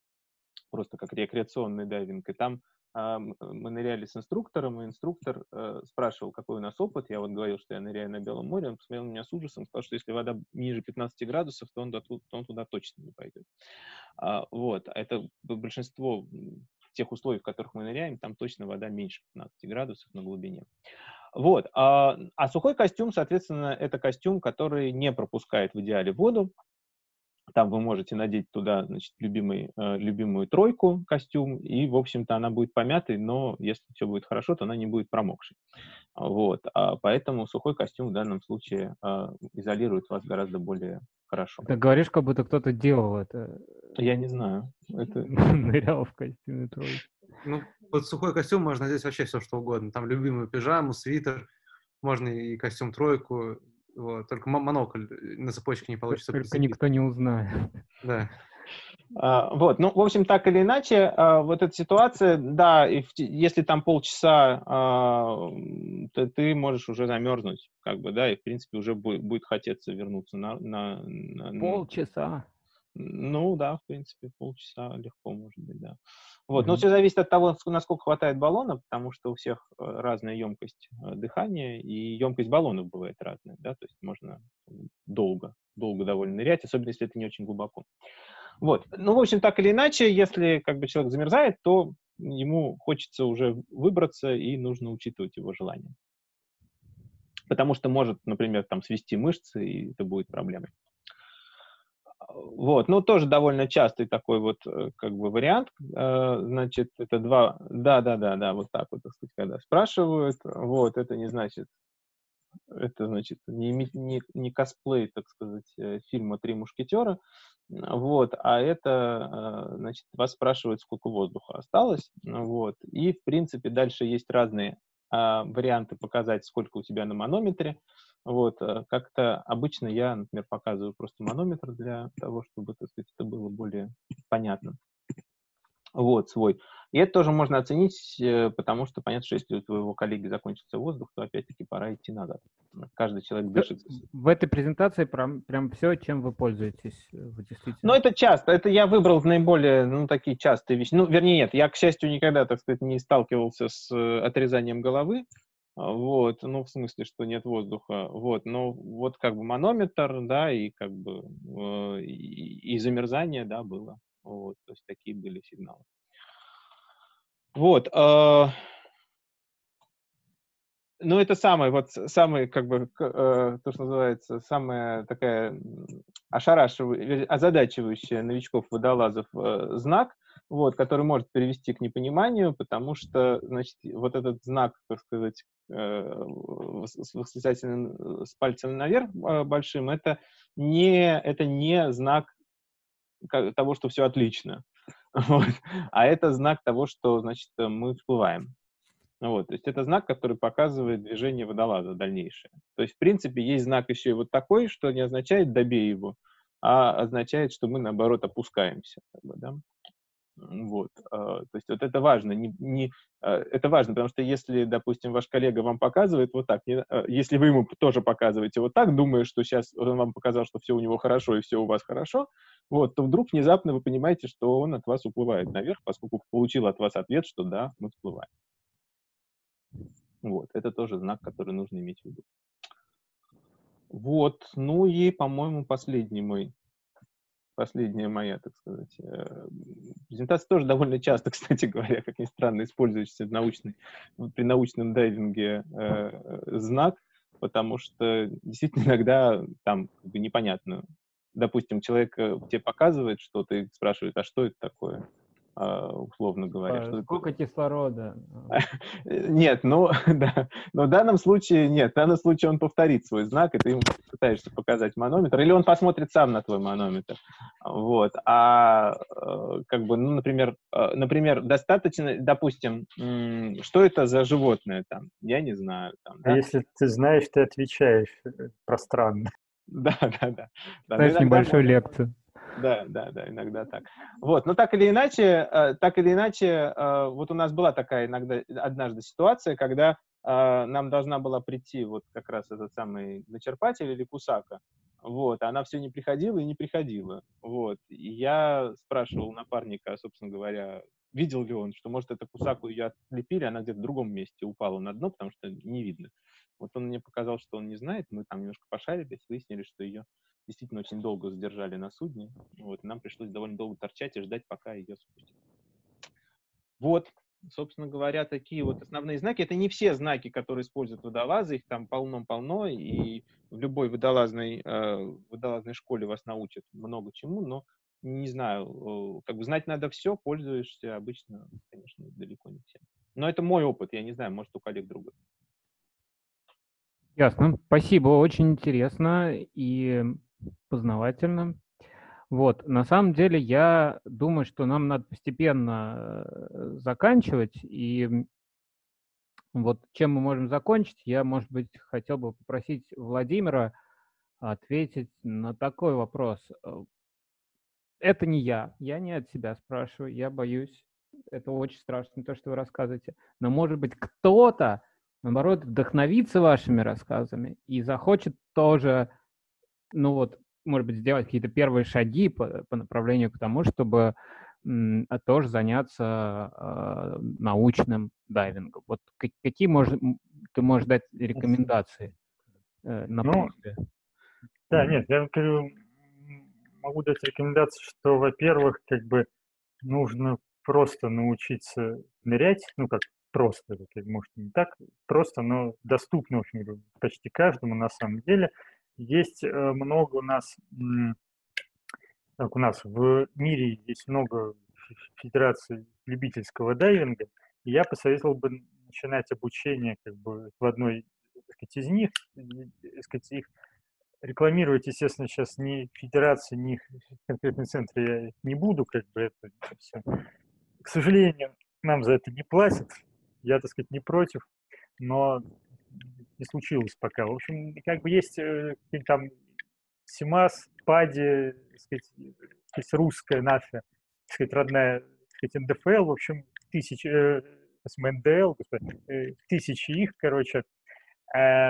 просто как рекреационный дайвинг, и там а, м- мы ныряли с инструктором, и инструктор э, спрашивал, какой у нас опыт. Я вот говорил, что я ныряю на Белом море, он посмотрел на меня с ужасом, сказал, что если вода ниже пятнадцати градусов, то он, до ту- то он туда точно не пойдет. А, вот, а это большинство м, тех условий, в которых мы ныряем, там точно вода меньше пятнадцати градусов на глубине. Вот, а, а сухой костюм, соответственно, это костюм, который не пропускает в идеале воду. Там вы можете надеть туда, значит, любимый, э, любимую тройку, костюм, и, в общем-то, она будет помятой, но если все будет хорошо, то она не будет промокшей. Вот, а поэтому сухой костюм в данном случае э, изолирует вас гораздо более хорошо.
Ты говоришь, как будто кто-то делал это.
Я не знаю, это...
Нырял в костюме тройки.
Ну, под сухой костюм можно надеть вообще все, что угодно. Там любимую пижаму, свитер, можно и костюм тройку. Вот, только монокль на цепочке не получится
Только
прицепить.
никто не узнает.
Да.
А, вот, ну, в общем, так или иначе, а, вот эта ситуация, да, и в, если там полчаса, а, то ты можешь уже замерзнуть, как бы, да, и, в принципе, уже будет, будет хотеться вернуться на, на, на...
Полчаса.
Ну, да, в принципе, полчаса легко, может быть, да. Вот, но
Мгм.
все зависит от того, насколько хватает баллона, потому что у всех разная емкость дыхания, и емкость баллонов бывает разная, да, то есть можно долго, долго довольно нырять, особенно если это не очень глубоко. Вот, ну, в общем, так или иначе, если как бы человек замерзает, то ему хочется уже выбраться, и нужно учитывать его желание. Потому что может, например, там свести мышцы, и это будет проблемой. Вот, ну, тоже довольно частый такой вот, как бы, вариант. Значит, это два... Да-да-да-да, вот так вот, так сказать, когда спрашивают. Вот, это не значит... Это, значит, не, не, не косплей, так сказать, фильма «Три мушкетера». Вот, а это, значит, вас спрашивают, сколько воздуха осталось. Вот, и, в принципе, дальше есть разные варианты показать, сколько у тебя на манометре. Вот, как-то обычно я, например, показываю просто манометр для того, чтобы, так сказать, это было более понятно. Вот, свой. И это тоже можно оценить, потому что понятно, что если у твоего коллеги закончится воздух, то опять-таки пора идти назад. Каждый человек дышит.
В этой презентации прям, прям все, чем вы пользуетесь, вы действительно.
Ну, это часто. Это я выбрал наиболее, ну, такие частые вещи. Ну, вернее, нет, я, к счастью, никогда, так сказать, не сталкивался с отрезанием головы. Вот, ну, в смысле, что нет воздуха. Вот, но вот как бы манометр, да, и как бы э, и, и замерзание, да, было. Вот, то есть такие были сигналы. Вот. Э, ну, это самое, вот, самый, как бы, э, то, что называется, самая такая ошарашивающая, озадачивающая новичков-водолазов э, знак, вот, который может привести к непониманию, потому что, значит, вот этот знак, так сказать, э, с восклицательным, с пальцем наверх э, большим, это не, это не знак того, что все отлично, вот, а это знак того, что, значит, мы всплываем. Вот, то есть это знак, который показывает движение водолаза дальнейшее. То есть, в принципе, есть знак еще и вот такой, что не означает «добей его», а означает, что мы, наоборот, опускаемся. Как бы, да? Вот, то есть вот это важно. Не, не, это важно, потому что если, допустим, ваш коллега вам показывает вот так, не, если вы ему тоже показываете вот так, думая, что сейчас он вам показал, что все у него хорошо и все у вас хорошо, вот, то вдруг внезапно вы понимаете, что он от вас уплывает наверх, поскольку получил от вас ответ, что да, мы всплываем. Вот, это тоже знак, который нужно иметь в виду. Вот, ну и, по-моему, последний мой, последняя моя, так сказать, презентация тоже довольно часто, кстати говоря, как ни странно, используется в научной, при научном дайвинге э, знак, потому что действительно иногда там как бы непонятно. Допустим, человек тебе показывает что-то и спрашивает, а что это такое? Условно говоря.
Что
что
сколько
это...
кислорода?
Нет, ну, да. Но в данном случае нет. В данном случае он повторит свой знак, и ты ему пытаешься показать манометр, или он посмотрит сам на твой манометр. Вот. А как бы, ну, например, например, достаточно, допустим, что это за животное там? Я не знаю. Там,
а
да?
если ты знаешь, ты отвечаешь пространно.
Да, да, да.
Знаешь, небольшую
можно...
лекцию.
Да, да, да, иногда так. Вот, но так или иначе, э, так или иначе, э, вот у нас была такая иногда однажды ситуация, когда э, нам должна была прийти вот как раз этот самый зачерпатель или кусака, вот, она все не приходила и не приходила, вот, и я спрашивал напарника, собственно говоря, видел ли он, что, может, эту кусаку ее отлепили, она где-то в другом месте упала на дно, потому что не видно. Вот он мне показал, что он не знает, мы там немножко пошарились, выяснили, что ее действительно очень долго задержали на судне. Вот, нам пришлось довольно долго торчать и ждать, пока ее спустят. Вот, собственно говоря, такие вот основные знаки. Это не все знаки, которые используют водолазы, их там полно-полно, и в любой водолазной, э, водолазной школе вас научат много чему, но не знаю, как бы знать надо все, пользуешься обычно, конечно, далеко не всем. Но это мой опыт, я не знаю, может, у коллег другой.
Ясно. Спасибо, очень интересно и познавательно. Вот, на самом деле, я думаю, что нам надо постепенно заканчивать, и вот чем мы можем закончить, я, может быть, хотел бы попросить Владимира ответить на такой вопрос. Это не я, я не от себя спрашиваю, я боюсь. Это очень страшно, то, что вы рассказываете. Но, может быть, кто-то, наоборот, вдохновится вашими рассказами и захочет тоже, ну вот, может быть, сделать какие-то первые шаги по, по направлению к тому, чтобы м, а тоже заняться э, научным дайвингом. Вот к- какие может, м, ты можешь дать рекомендации э, на
Ну,
почве?
да, нет, я говорю, м, могу дать рекомендацию, что, во-первых, как бы нужно просто научиться нырять, ну, как просто, это, как, может, не так просто, но доступно, в общем, говорю, почти каждому на самом деле. Есть э, много у нас, м, как у нас в мире есть много фе- федераций любительского дайвинга, и я посоветовал бы начинать обучение как бы в одной, так сказать, из них, и, так сказать, их рекламировать, естественно, сейчас ни федерации, ни конкретный центр я не буду, как бы это все. К сожалению, нам за это не платят. Я, так сказать, не против, но не случилось пока. В общем, как бы есть э, какие-то там СИМАС, ПАДИ, так сказать, э, то есть русская наша, так сказать, родная, так сказать, эн дэ эф эл, в общем, тысячи, э, эн дэ эл, господи, э, тысячи их, короче. Э,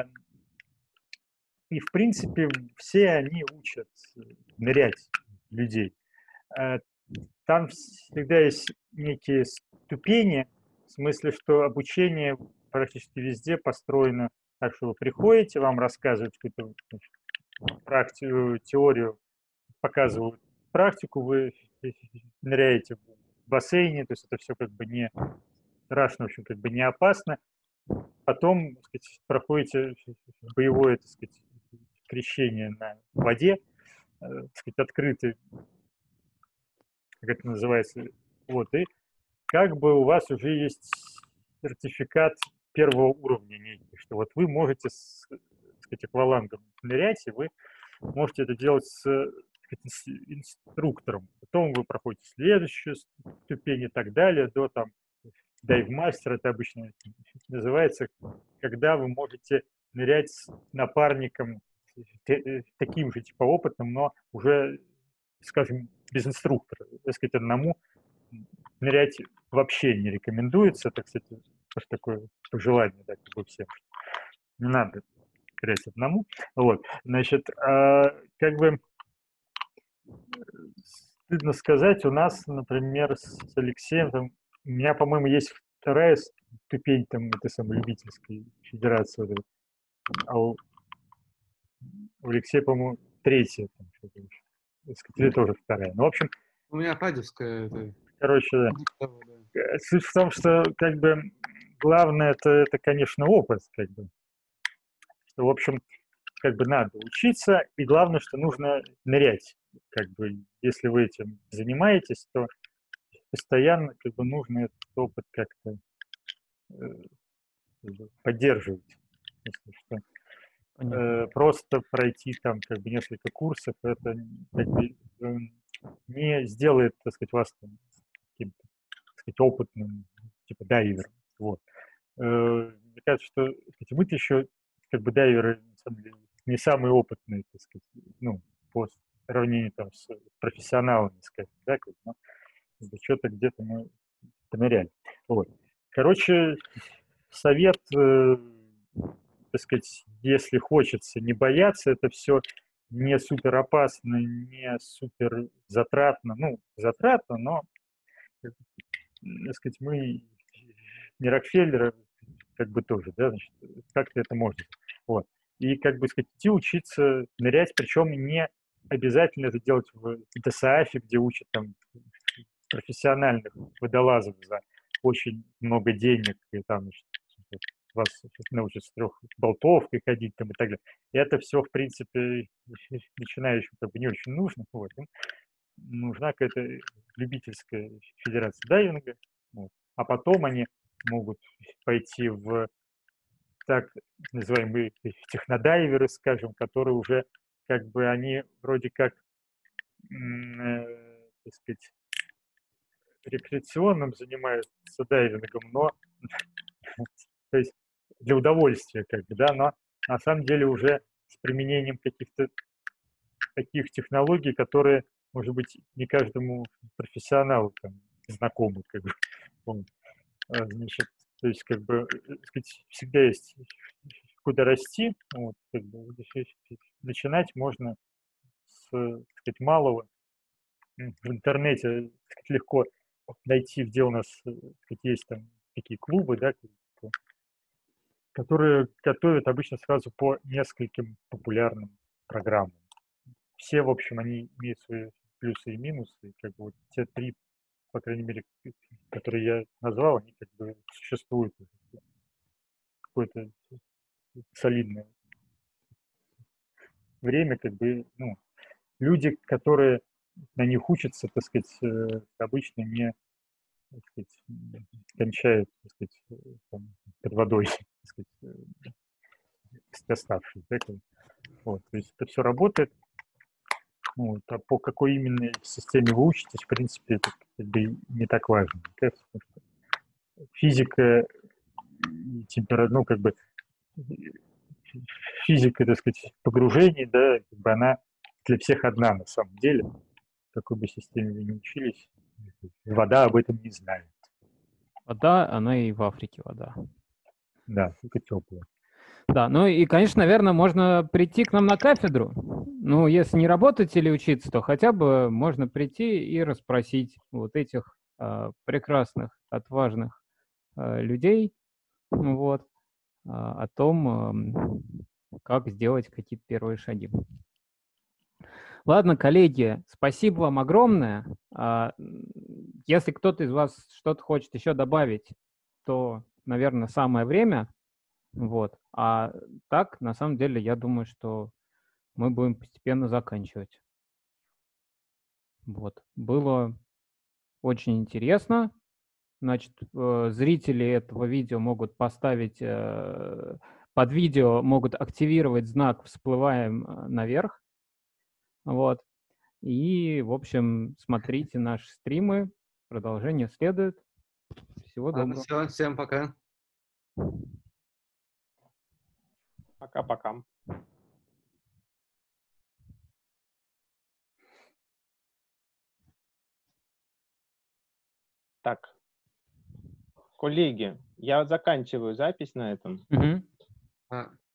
И, в принципе, все они учат нырять людей. Э, Там всегда есть некие ступени, в смысле, что обучение практически везде построено так, что вы приходите, вам рассказывают какую-то практику, теорию, показывают практику, вы ныряете в бассейне, то есть это все как бы не страшно, в общем, как бы не опасно. Потом, так сказать, проходите боевое, так сказать, крещение на воде, э, так сказать, открытый, как это называется, вот, и как бы у вас уже есть сертификат первого уровня некий, что вот вы можете с, так сказать, аквалангом нырять, и вы можете это делать с, так сказать, инструктором. Потом вы проходите следующую ступень и так далее, до там дайв-мастер, это обычно называется, когда вы можете нырять с напарником, таким же, типа, опытным, но уже, скажем, без инструктора. Так сказать, одному нырять вообще не рекомендуется, так сказать, тоже такое пожелание, да, как бы всем. Не надо нырять одному. Вот, значит, а, как бы стыдно сказать, у нас, например, с Алексеем, там, у меня, по-моему, есть вторая ступень там этой самой любительской федерации, вот, а у, у Алексея, по-моему, третья, там, что-то еще. Или тоже вторая. Ну, в общем,
У меня падевская. Это...
короче,
Да, да.
суть в том, что как бы главное это, это, конечно, опыт, как бы. Что, в общем, как бы надо учиться, и главное, что нужно нырять. Как бы, если вы этим занимаетесь, то постоянно как бы нужно этот опыт как-то э, поддерживать. Если что. Э, просто пройти там как бы несколько курсов, это как бы, э, не сделает, так сказать, вас там, каким-то, так сказать, опытным, типа дайвером. Вот. Э, мне кажется, что мы-то еще как бы дайверы на самом деле, не самые опытные, так сказать, ну, по сравнению там с профессионалами, скажем, да, как, но, что-то где-то мы поныряли. Вот. Короче, совет, э, так сказать, если хочется не бояться, это все не супер опасно, не супер затратно, ну, затратно, но, так сказать, мы не Рокфеллеры, как бы тоже, да, значит, как-то это можно. Вот. И, как бы сказать, идти учиться нырять, причем не обязательно это делать в ДСАФе, где учат там профессиональных водолазов за очень много денег, и там, значит, вас научат с трех болтовкой ходить там и так далее. И это все, в принципе, начинающим как бы не очень нужно. Вот. Им нужна какая-то любительская федерация дайвинга, вот. А потом они могут пойти в так называемые технодайверы, скажем, которые уже как бы они вроде как, э, так сказать, рекреационным занимаются дайвингом, но то есть для удовольствия как бы, да, но на самом деле уже с применением каких-то таких технологий, которые, может быть, не каждому профессионалу там, знакомы. Как бы. Он, а, значит, то есть, как бы, так сказать, всегда есть куда расти. Вот, как бы, начинать можно с, так сказать, малого. В интернете, так сказать, легко найти, где у нас, так сказать, есть там такие клубы, да, которые готовят обычно сразу по нескольким популярным программам. Все, в общем, они имеют свои плюсы и минусы. И как бы вот те три, по крайней мере, которые я назвал, они как бы существуют какое-то солидное время, как бы, ну, люди, которые на них учатся, так сказать, обычно не, так сказать, кончают, так сказать, там, под водой, так сказать, оставшись. Да, вот, то есть это все работает. Вот, а по какой именно системе вы учитесь, в принципе, это как бы не так важно. Кажется, физика, температура, ну, как бы физика, так сказать, погружений, да, как бы она для всех одна на самом деле. В какой бы системе вы ни учились, вода об этом не знает.
Вода, она и в Африке вода.
Да, только теплая.
Да, ну и, конечно, наверное, можно прийти к нам на кафедру. Ну, если не работать или учиться, то хотя бы можно прийти и расспросить вот этих э, прекрасных, отважных э, людей, вот, э, о том, э, как сделать какие-то первые шаги. Ладно, коллеги, спасибо вам огромное. А, если кто-то из вас что-то хочет еще добавить, то, наверное, самое время. Вот. А так, на самом деле, я думаю, что мы будем постепенно заканчивать. Вот. Было очень интересно. Значит, э, зрители этого видео могут поставить, э, под видео могут активировать знак «Всплываем наверх». Вот. И, в общем, смотрите наши стримы. Продолжение следует. Всего
Ладно,
доброго.
все, всем пока.
Пока-пока. Так, коллеги, я заканчиваю запись на этом.
Угу.
А,